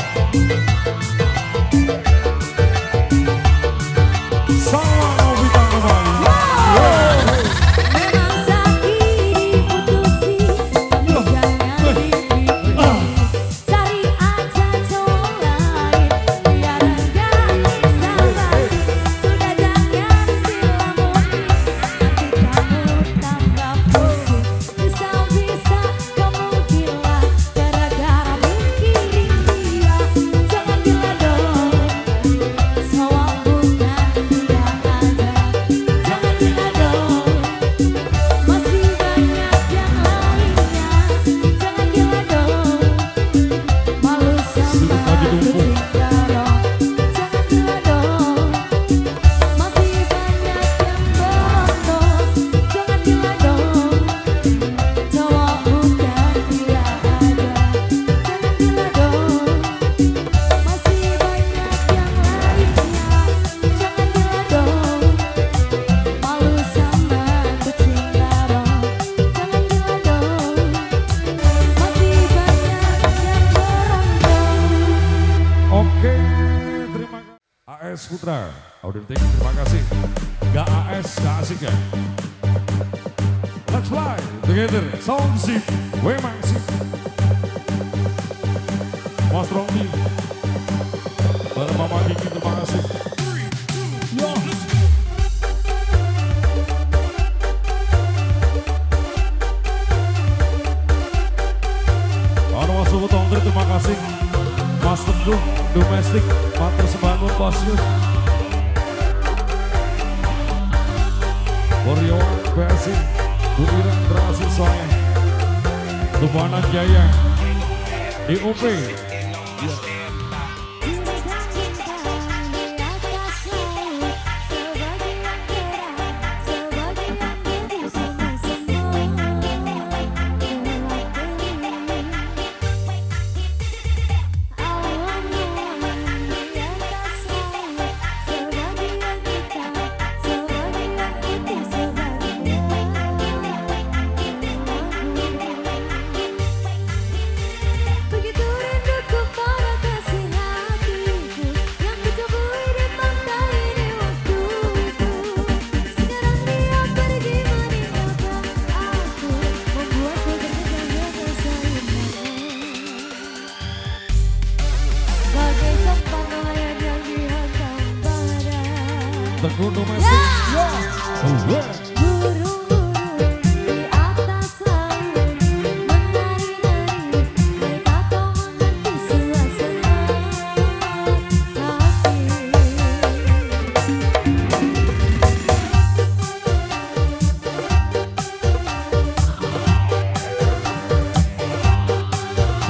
Sama Novita kembali. Memang sakit diputusi, tapi jangan dipikirin. Cari aja cowok lain, biar enggak bisa mati. Sudah jangan dilamunin, nanti kamu tambah pusing. Bisa-bisa kamu gila, gara-gara mikirin dia. Jangan gila dong, cowok bukan dia aja. Jangan gila dong, masih banyak yang lainnya. Jangan gila dong, malu sama bertingkah dong. Jangan gila dong, masih banyak yang berondong. Jangan gila dong, cowok bukan dia aja. Jangan gila dong, masih banyak yang lainnya. Jangan gila dong, malu sama bertingkah dong. Jangan gila dong, masih banyak yang berondong. Oke, terima kasih. A S Putra, Audio Take, terima kasih. Gak A S, gak asik ya. Let's fly together, sound sip, wemang sip. Mas Rondi, bareng Mama Kiki, terima kasih. Halo Mas Luput Andrik, terima kasih. Mas Teguh, Domestik, Matrus Bandung, Bosnya. Warrior, P S I, Bu Ira, berhasil soalnya. Tubana Jaya, D O P,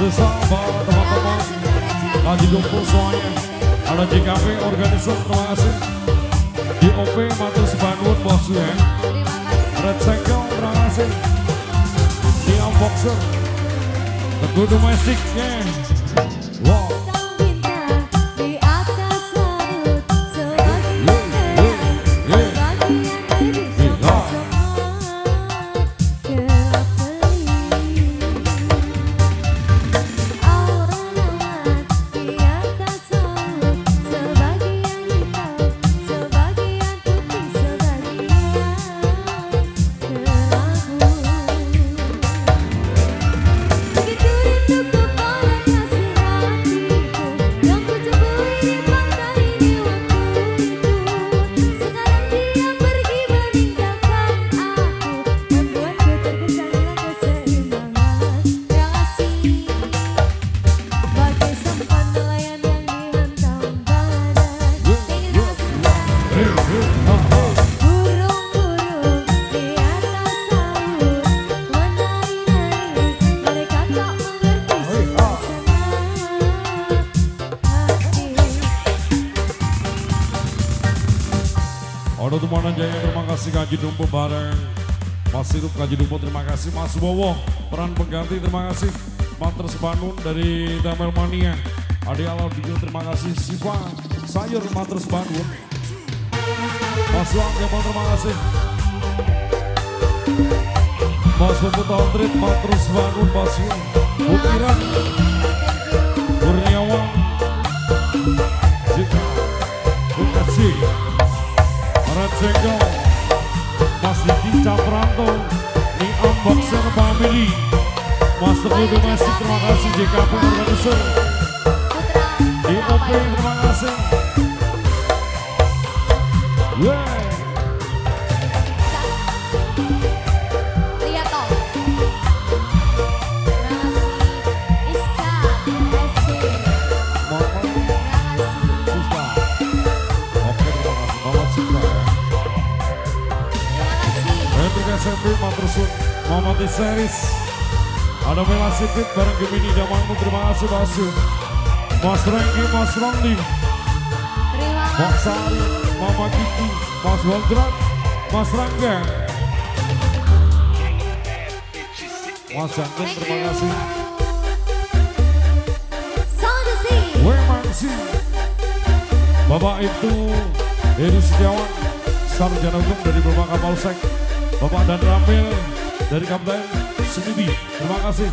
Sesama teman-teman Haji Dumpo semuanya. Ada J K P Organisasi, terima kasih. D O P Matur Sebangun bos ya. Red Cycle, terima kasih. Diam Boxer, Teguh Domestiknya. Wow. Odo Tumanan Jaya, terima kasih Haji Dumpo bareng Mas Sirup, Haji Dumpo, terima kasih Mas Bowo, peran pengganti, terima kasih Mater Sebanun dari Damel Mania, Adi Alaudio, terima kasih Siva Sayur Mater Sebanun, Mas Wang Jepang, terima kasih Mas Bumbu Tautrit, Mater Sebanun, Mas Wang, Bukiran, Kurniawan, Jika, terima kasih Red Cycle, Mas Diki Capranto, Niam Boxer Family, Mas Teguh Domestik, terima kasih. J K P Organizer, D O P, terima kasih. Yeah. Lihat toh. Iska, S C. S M P Matrusun, Muhammad Iseris, ada Mela Sikit bareng Gemini Damanmu, terima kasih Basu, Mas Renggi, Mas Rondi, Mas Sari, Mama Kiki, Mas Waldrat, Mas Rangga, Mas Jantung, terima kasih. Wemangsi, Bapak itu Heri Setiawan, Sarjana Hukum dari Bapak Kapolsek, Bapak dan Ramil dari Kapten Semibi, terima kasih.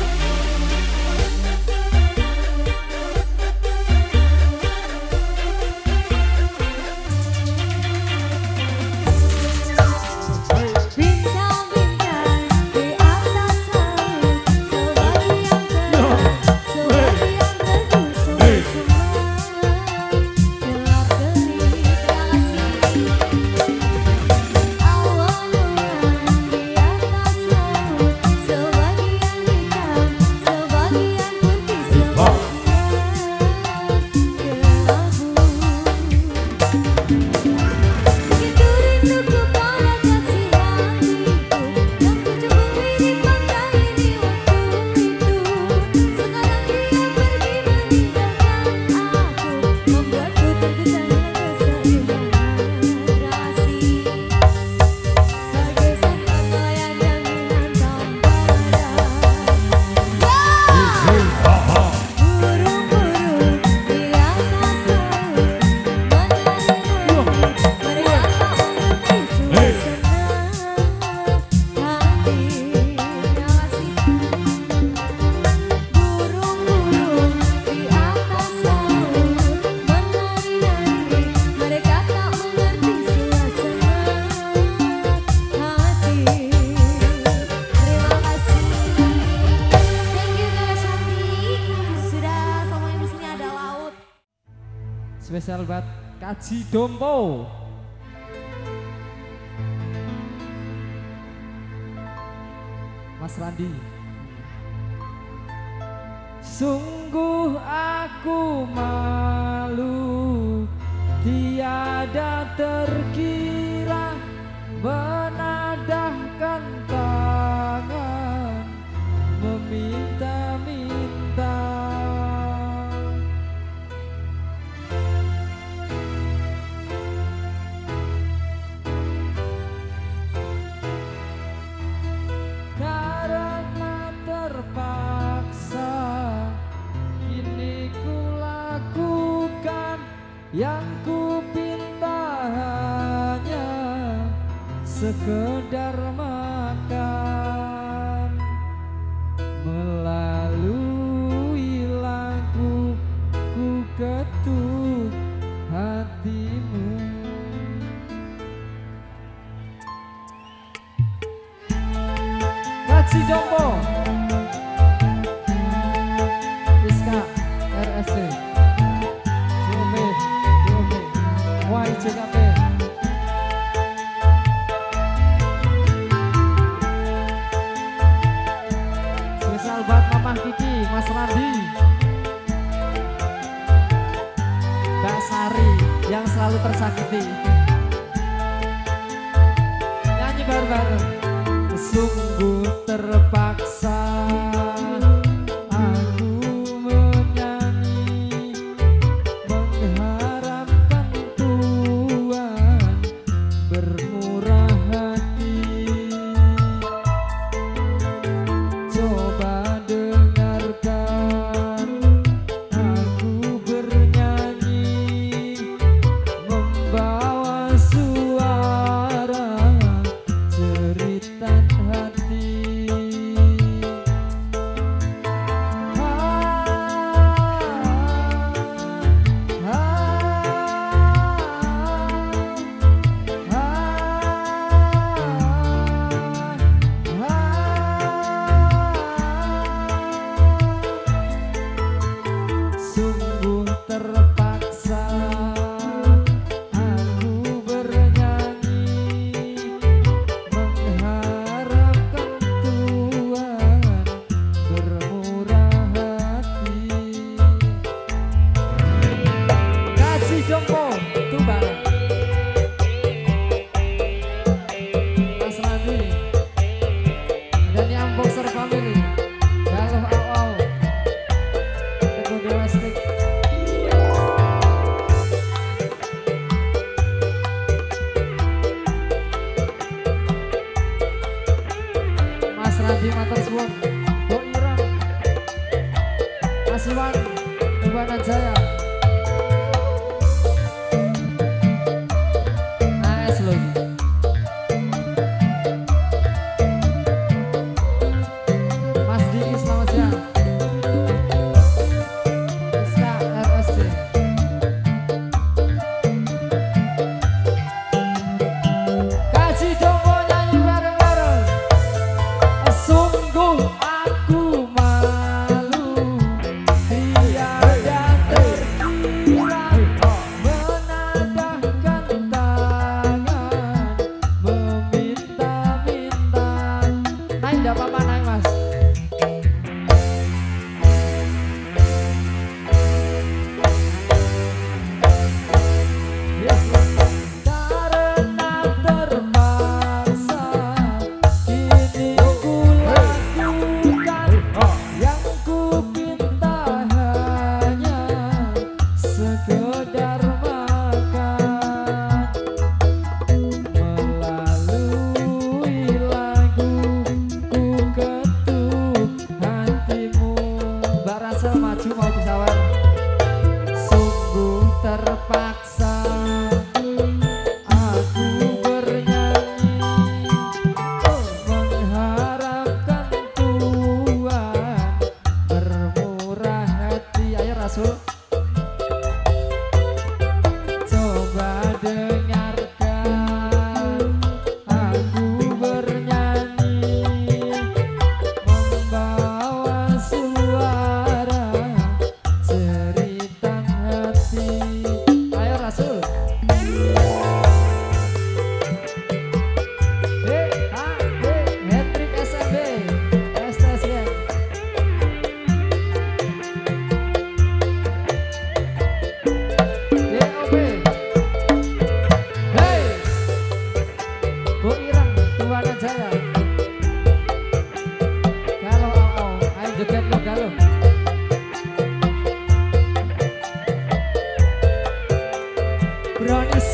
Spesial buat Haji Dumpo. Mas Randi. Sungguh aku malu, tiada terkira menadahkan tangan meminta-minta sekedar makan melalui lagu ku ketuk hatimu. Kaci Dombo Iska R S C C O P D O P Y C K P spesial buat Mama Kiki, Mas Randi, Mbak Sari yang selalu tersakiti. Nyanyi bareng-bareng. Sungguh terpaksa aku menyanyi mengharapkan Tuhan bermurah hati. Coba dengarkan aku bernyanyi membawa suara cerita hati. Sungguh terpaksa aku bernyanyi mengharapkan Tuhan bermurah hati. Kasih jompo tumbal Mas Randi dan yang Boxer Family Galuh Au-Au Teguh Domestik. Mas Randi matur suwun, Bu Irang, Mas Iwan, Tubanan Jaya, A S lho iki. Mas Diki selamat siang. Iska R S C. Kasih Dombo nyanyi bareng-bareng. Sungguh aku malu tiada terkira menadahkan tangan meminta-minta. Naik enggak apa-apa, naik Mas. Yes. Karena terpaksa kini ku lakukan yang ku pinta hanya sekedar makan melalui lagu ku ketuk hatimu. Mbak Rasel maju mau disawar. Sungguh terpaksa aku bernyanyi mengharapkan Tuhan bermurah hati. Ayo Rasul. Coba dengarkan aku bernyanyi membawa suara cerita hati. Ayo Rasul. D H D Hendrik S M B S T S ya. D O B. Hey, Bu Irang Tubanan Jaya. Galuh Au-Au, ayo joget lo galuh. Brownies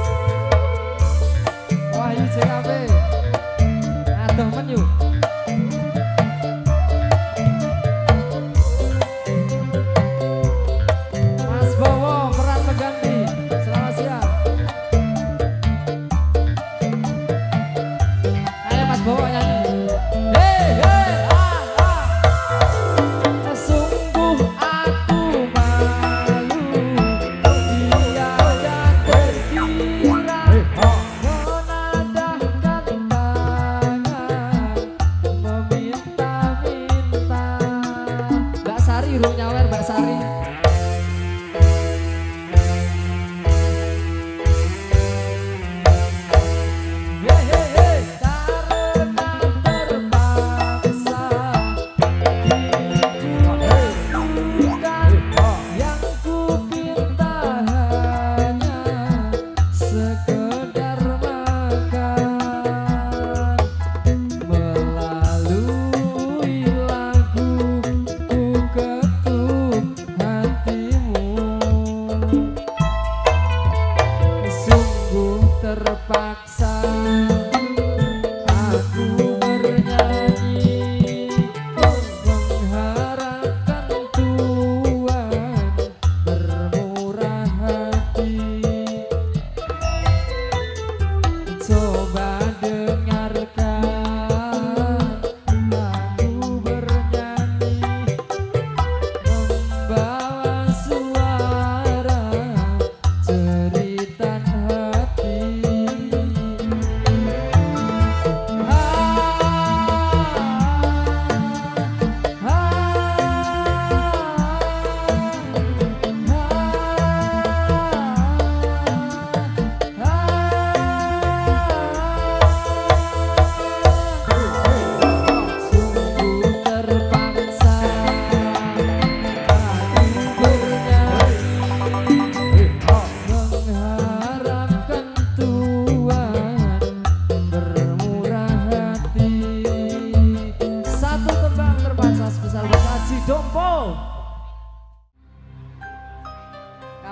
Wahyu C K P aduh menyu. Mas Bowo peran pengganti selamat siang.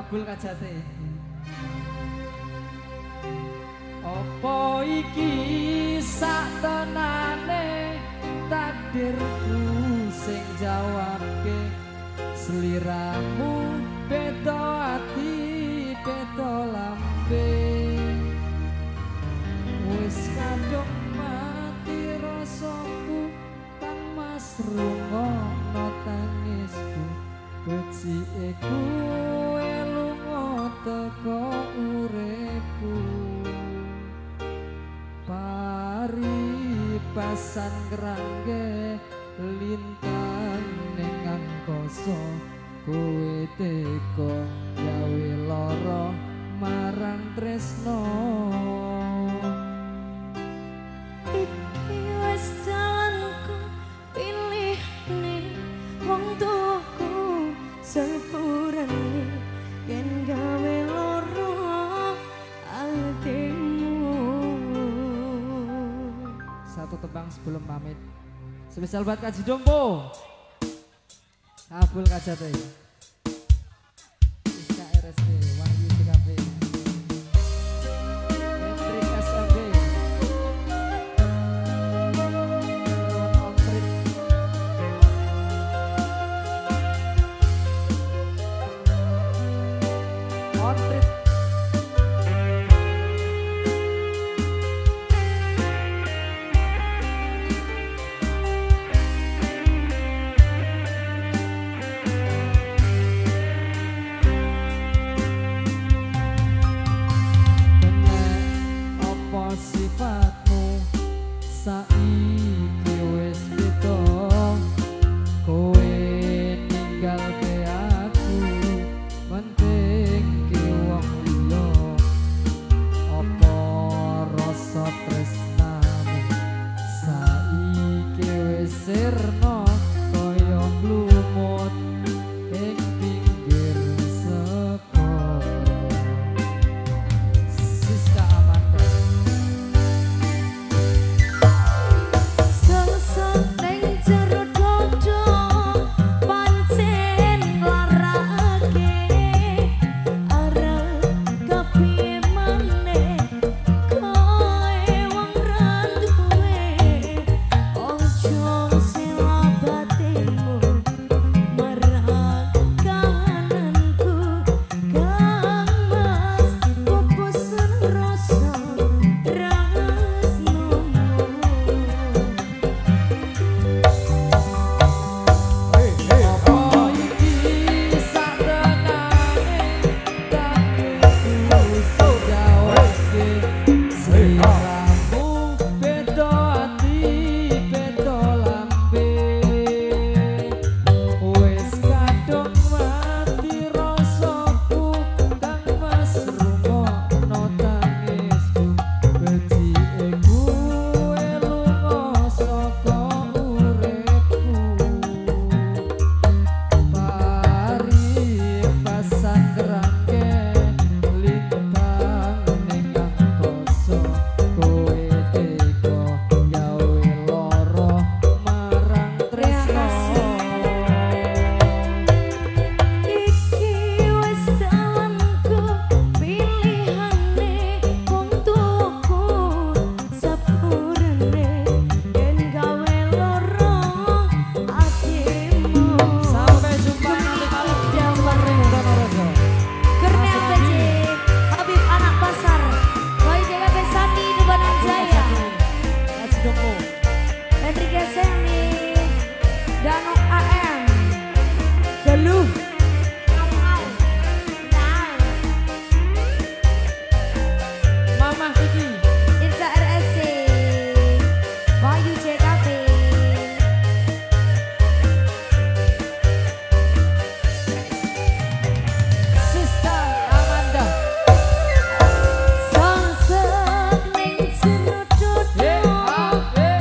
Abul Kajate. Apa iki saktenane takdirku sing jawabke sliramu beda ati beda lambe wis kadung mati rasaku kang mas rungono tangisku becike kowe lunga teko uripku paribasan krangge lintang ning angkasa kowe teko gawe lara marang tresno iki wis jalanku pilihne wong tuku sepurane yen gawe lara atimu. Satu tebang sebelum pamit spesial buat Kaji Dompo Abul Kajate Iska R S D Wahyu T K P Hendrik S M B On Trip On Trip sifatmu saiki wis beda kowe ninggalke aku penting ki wong liya apa rasa tresnamu saiki wis sirna kaya glumut ing pinggir sepur Siska Amanda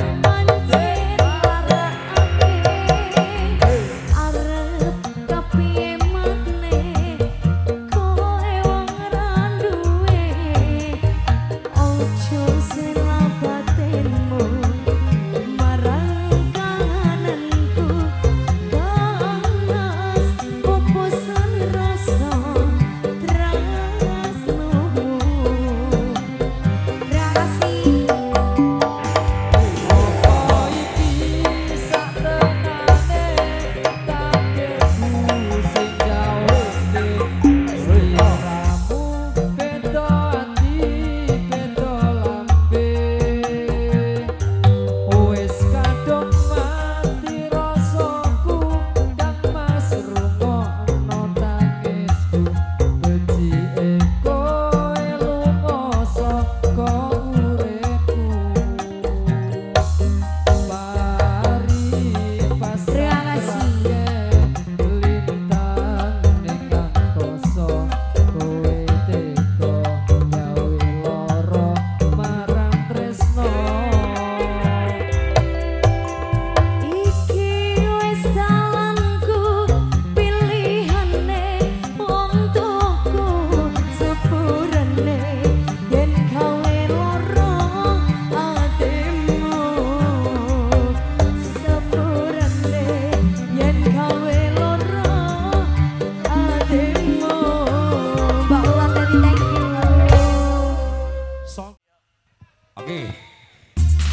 Tapi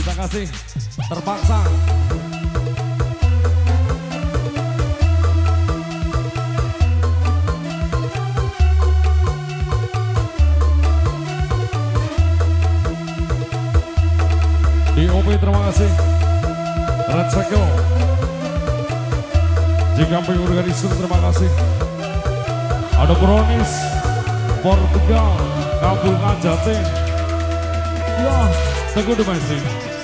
Kita kasih terpaksa. Di O P terima kasih. Red Circle. Jika pengorganisir terima kasih. Ada Brownies, Portugal, Kabul Kajati. Ya, Teguh Domestik.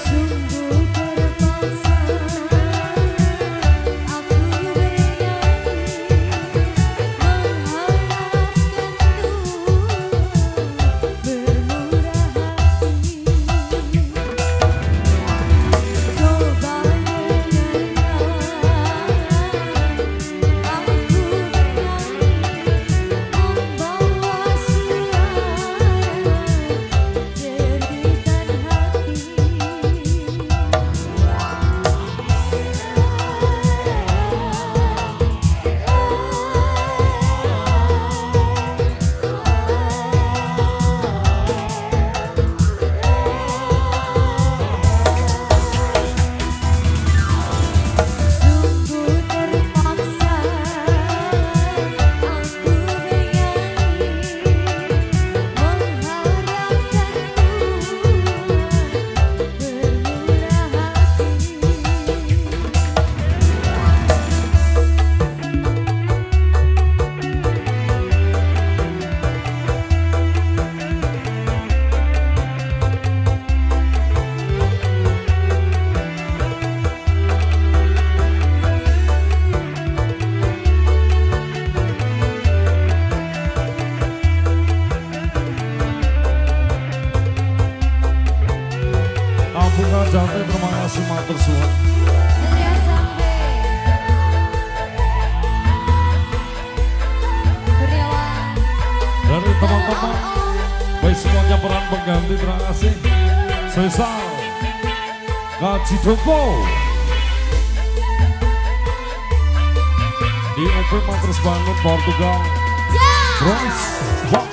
Jante terima kasih matur suwun. Dari teman-teman, baik semuanya peran pengganti terima kasih. Spesial Kaji Dopo di O P Matrus Bangun Portugal. Bronze Box.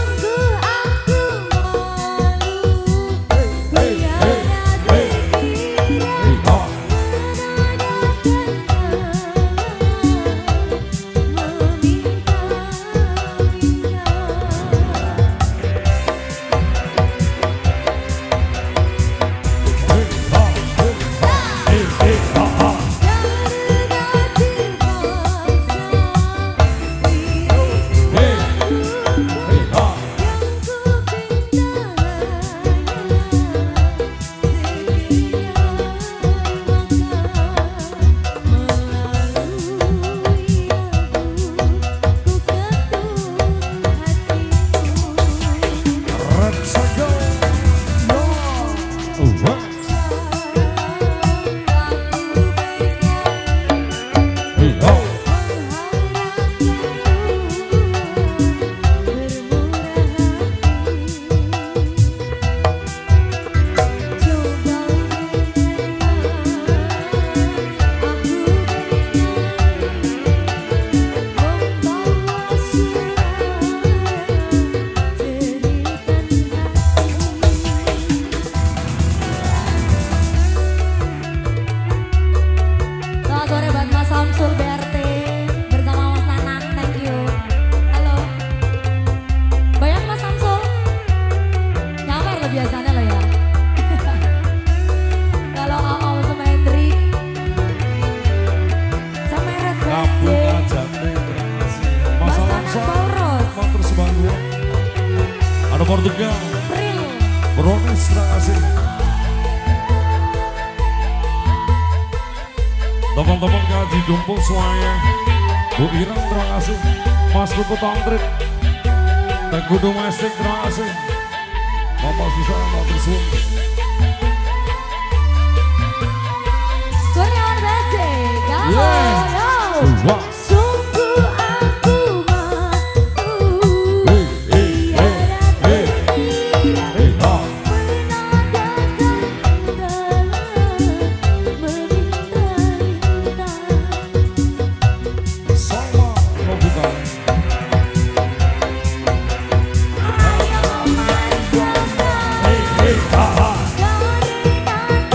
Ada Portugal, Brownies terima kasih. Teman-teman Kaji Dopo semuanya, Bu Irang terima kasih, Mas Puput Tongtrit, Teguh Domestik terima kasih, Bapak Susah, Bapak Suwun. Kurniawan Bajik, Yeah. Sungguh aku mau Hey, hey, ha, ha.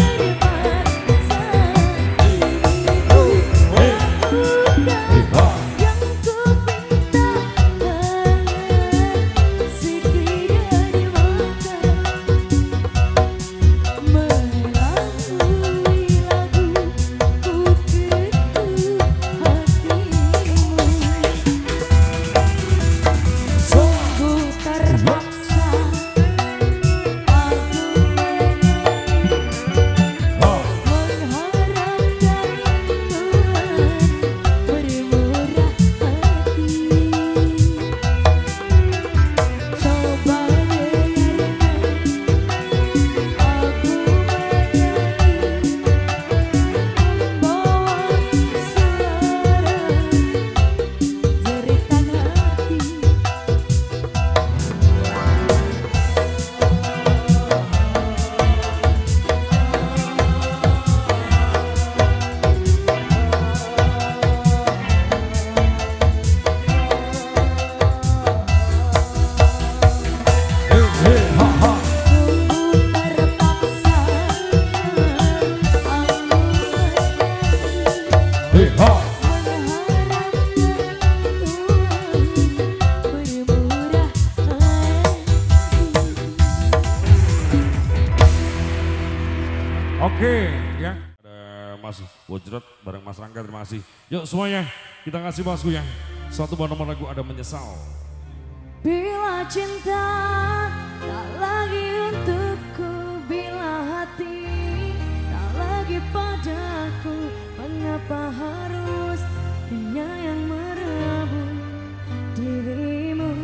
Oke, ya. Ada Mas Wojrot bareng Mas Rangga, terima kasih. Yuk semuanya, kita kasih Masku ya. Satu buah nomor lagu Ada Menyesal. Bila cinta tak lagi untukku, bila hati tak lagi padaku, mengapa harus hanya yang merebut dirimu?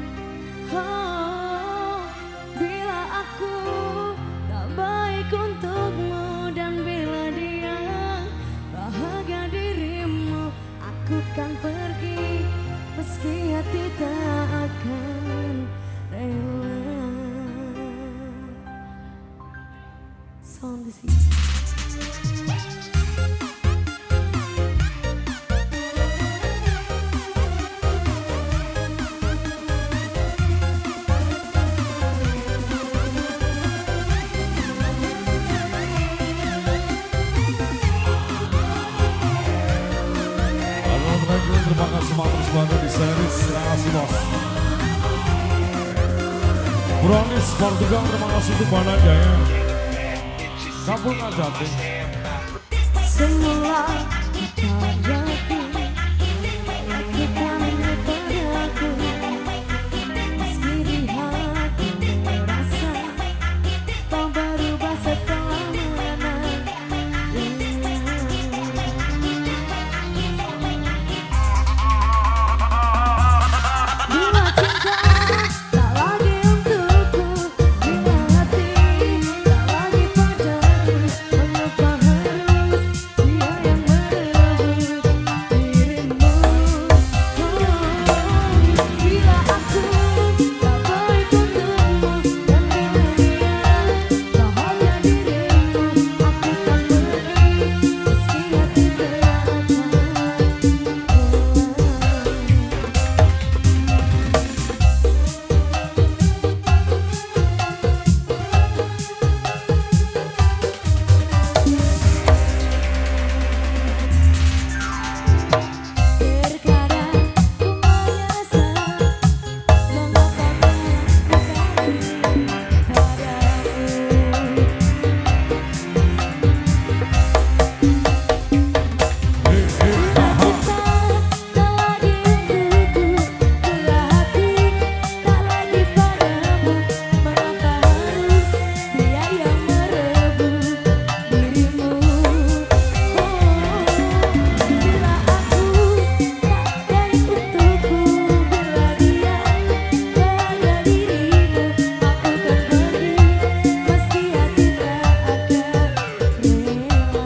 Oh, bila aku tak baik untukmu dan bila dia bahagia dirimu, aku kan pergi meski hati tak akan rela. Sound the sea. Terima kasih Matrus Bano di series, terima kasih bos. Brownies Portugal, terima kasih untuk Bana Jaya. Kapul Ngajati. Semula kita yakin lakukan padaku, meski di hati merasa kau berubah setelah mengenal. Bila cinta tak lagi untukku, bila hati tak lagi padaku, mengapa harus dia yang merebut dirimu? Oh, bila aku tak baik untukmu dan bila dia bahagia dirimu, aku kan pergi meski hati tak akan rela. Terkadang ku menyesal mengapa kau kembali padaku. Hei, hei, Bila haha. cinta tak lagi untukku, bila hati tak lagi padamu, mengapa harus dia yang merebut dirimu? Oh, bila aku tak baik untukku, bila dia bahagia dirimu, aku kan pergi meski hati tak akan rela.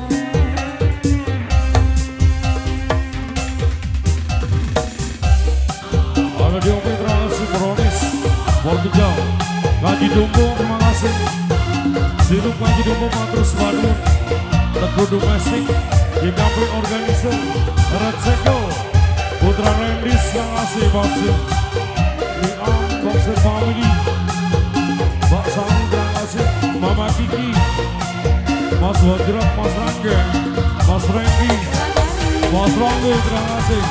Ada di Opi, terima kasih Brownies Portugal. Ngaji Dumbo, terima kasih. Sirup Ngaji Dumbo Matrus Bandung. Teguh Domestik, G K P Organizer, Red Seko, Putra Rendis, terima kasih Basir. Liam, Boxer Family, Mbak Sami, terima kasih. Mama Kiki, Mas Wajrat, Mas Rangga, Mas Renggi, Mas Rangga, terima kasih.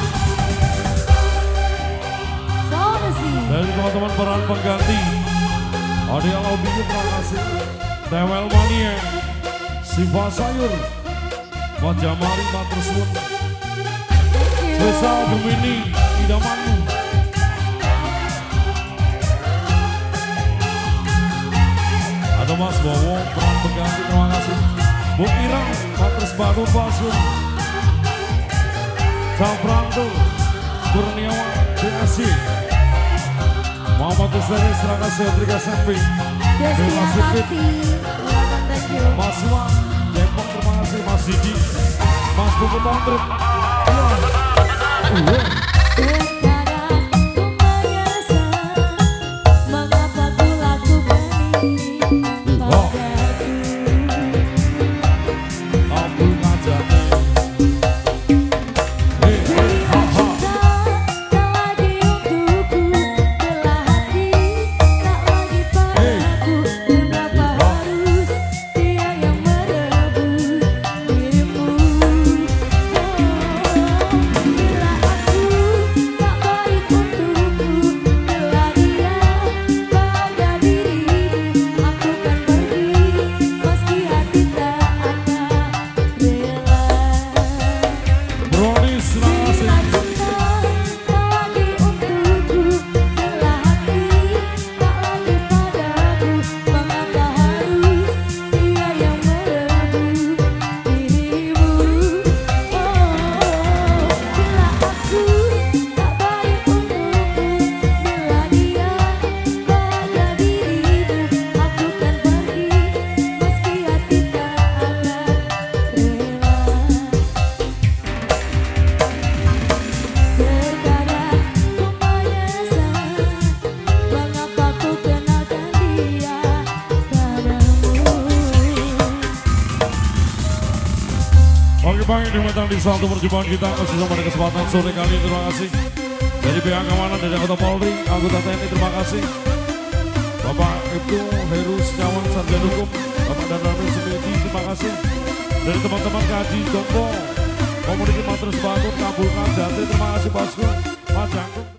Dari teman-teman peran pengganti Adi Alaudinya, terima kasih. Tewel Mania, Siva Sayur, Mas Jamari, Matrus Wun, Spesial Gemini, Idamanmu. Ada Mas Bowo, peran pengganti, terima kasih. Bu Irang, Matrus Bandung, Pasun, Sapranto, Kurniawan, D S C, Muhammad Ustari, terima kasih. Trika Sempi, Bella Sipit, Mas Wan, Depok, terima kasih. Mas Didi, Mas Buku Bandrut. Terkadang ku menyesal mengapa ku lakukan ini padaku. Ampun Ngajati. Hei, hei, Bila haha. cinta tak lagi untukku, bila hati tak lagi padaku, mengapa harus dia yang merebut dirimu? Oh, bila aku Selamat pagi dimenang di satu perjumpaan kita khususnya pada kesempatan sore kali ini. Terima kasih dari pihak keamanan dari anggota Polri, anggota T N I, terima kasih Bapak Ibtu Heru Setiawan Sarjana Hukum, Bapak Danrami Sumedi, terima kasih dari teman-teman Kaji Dompo, Komuniti Matrus Batu, Kabulkan Jati, terima kasih Bosku, Mas Jangkung.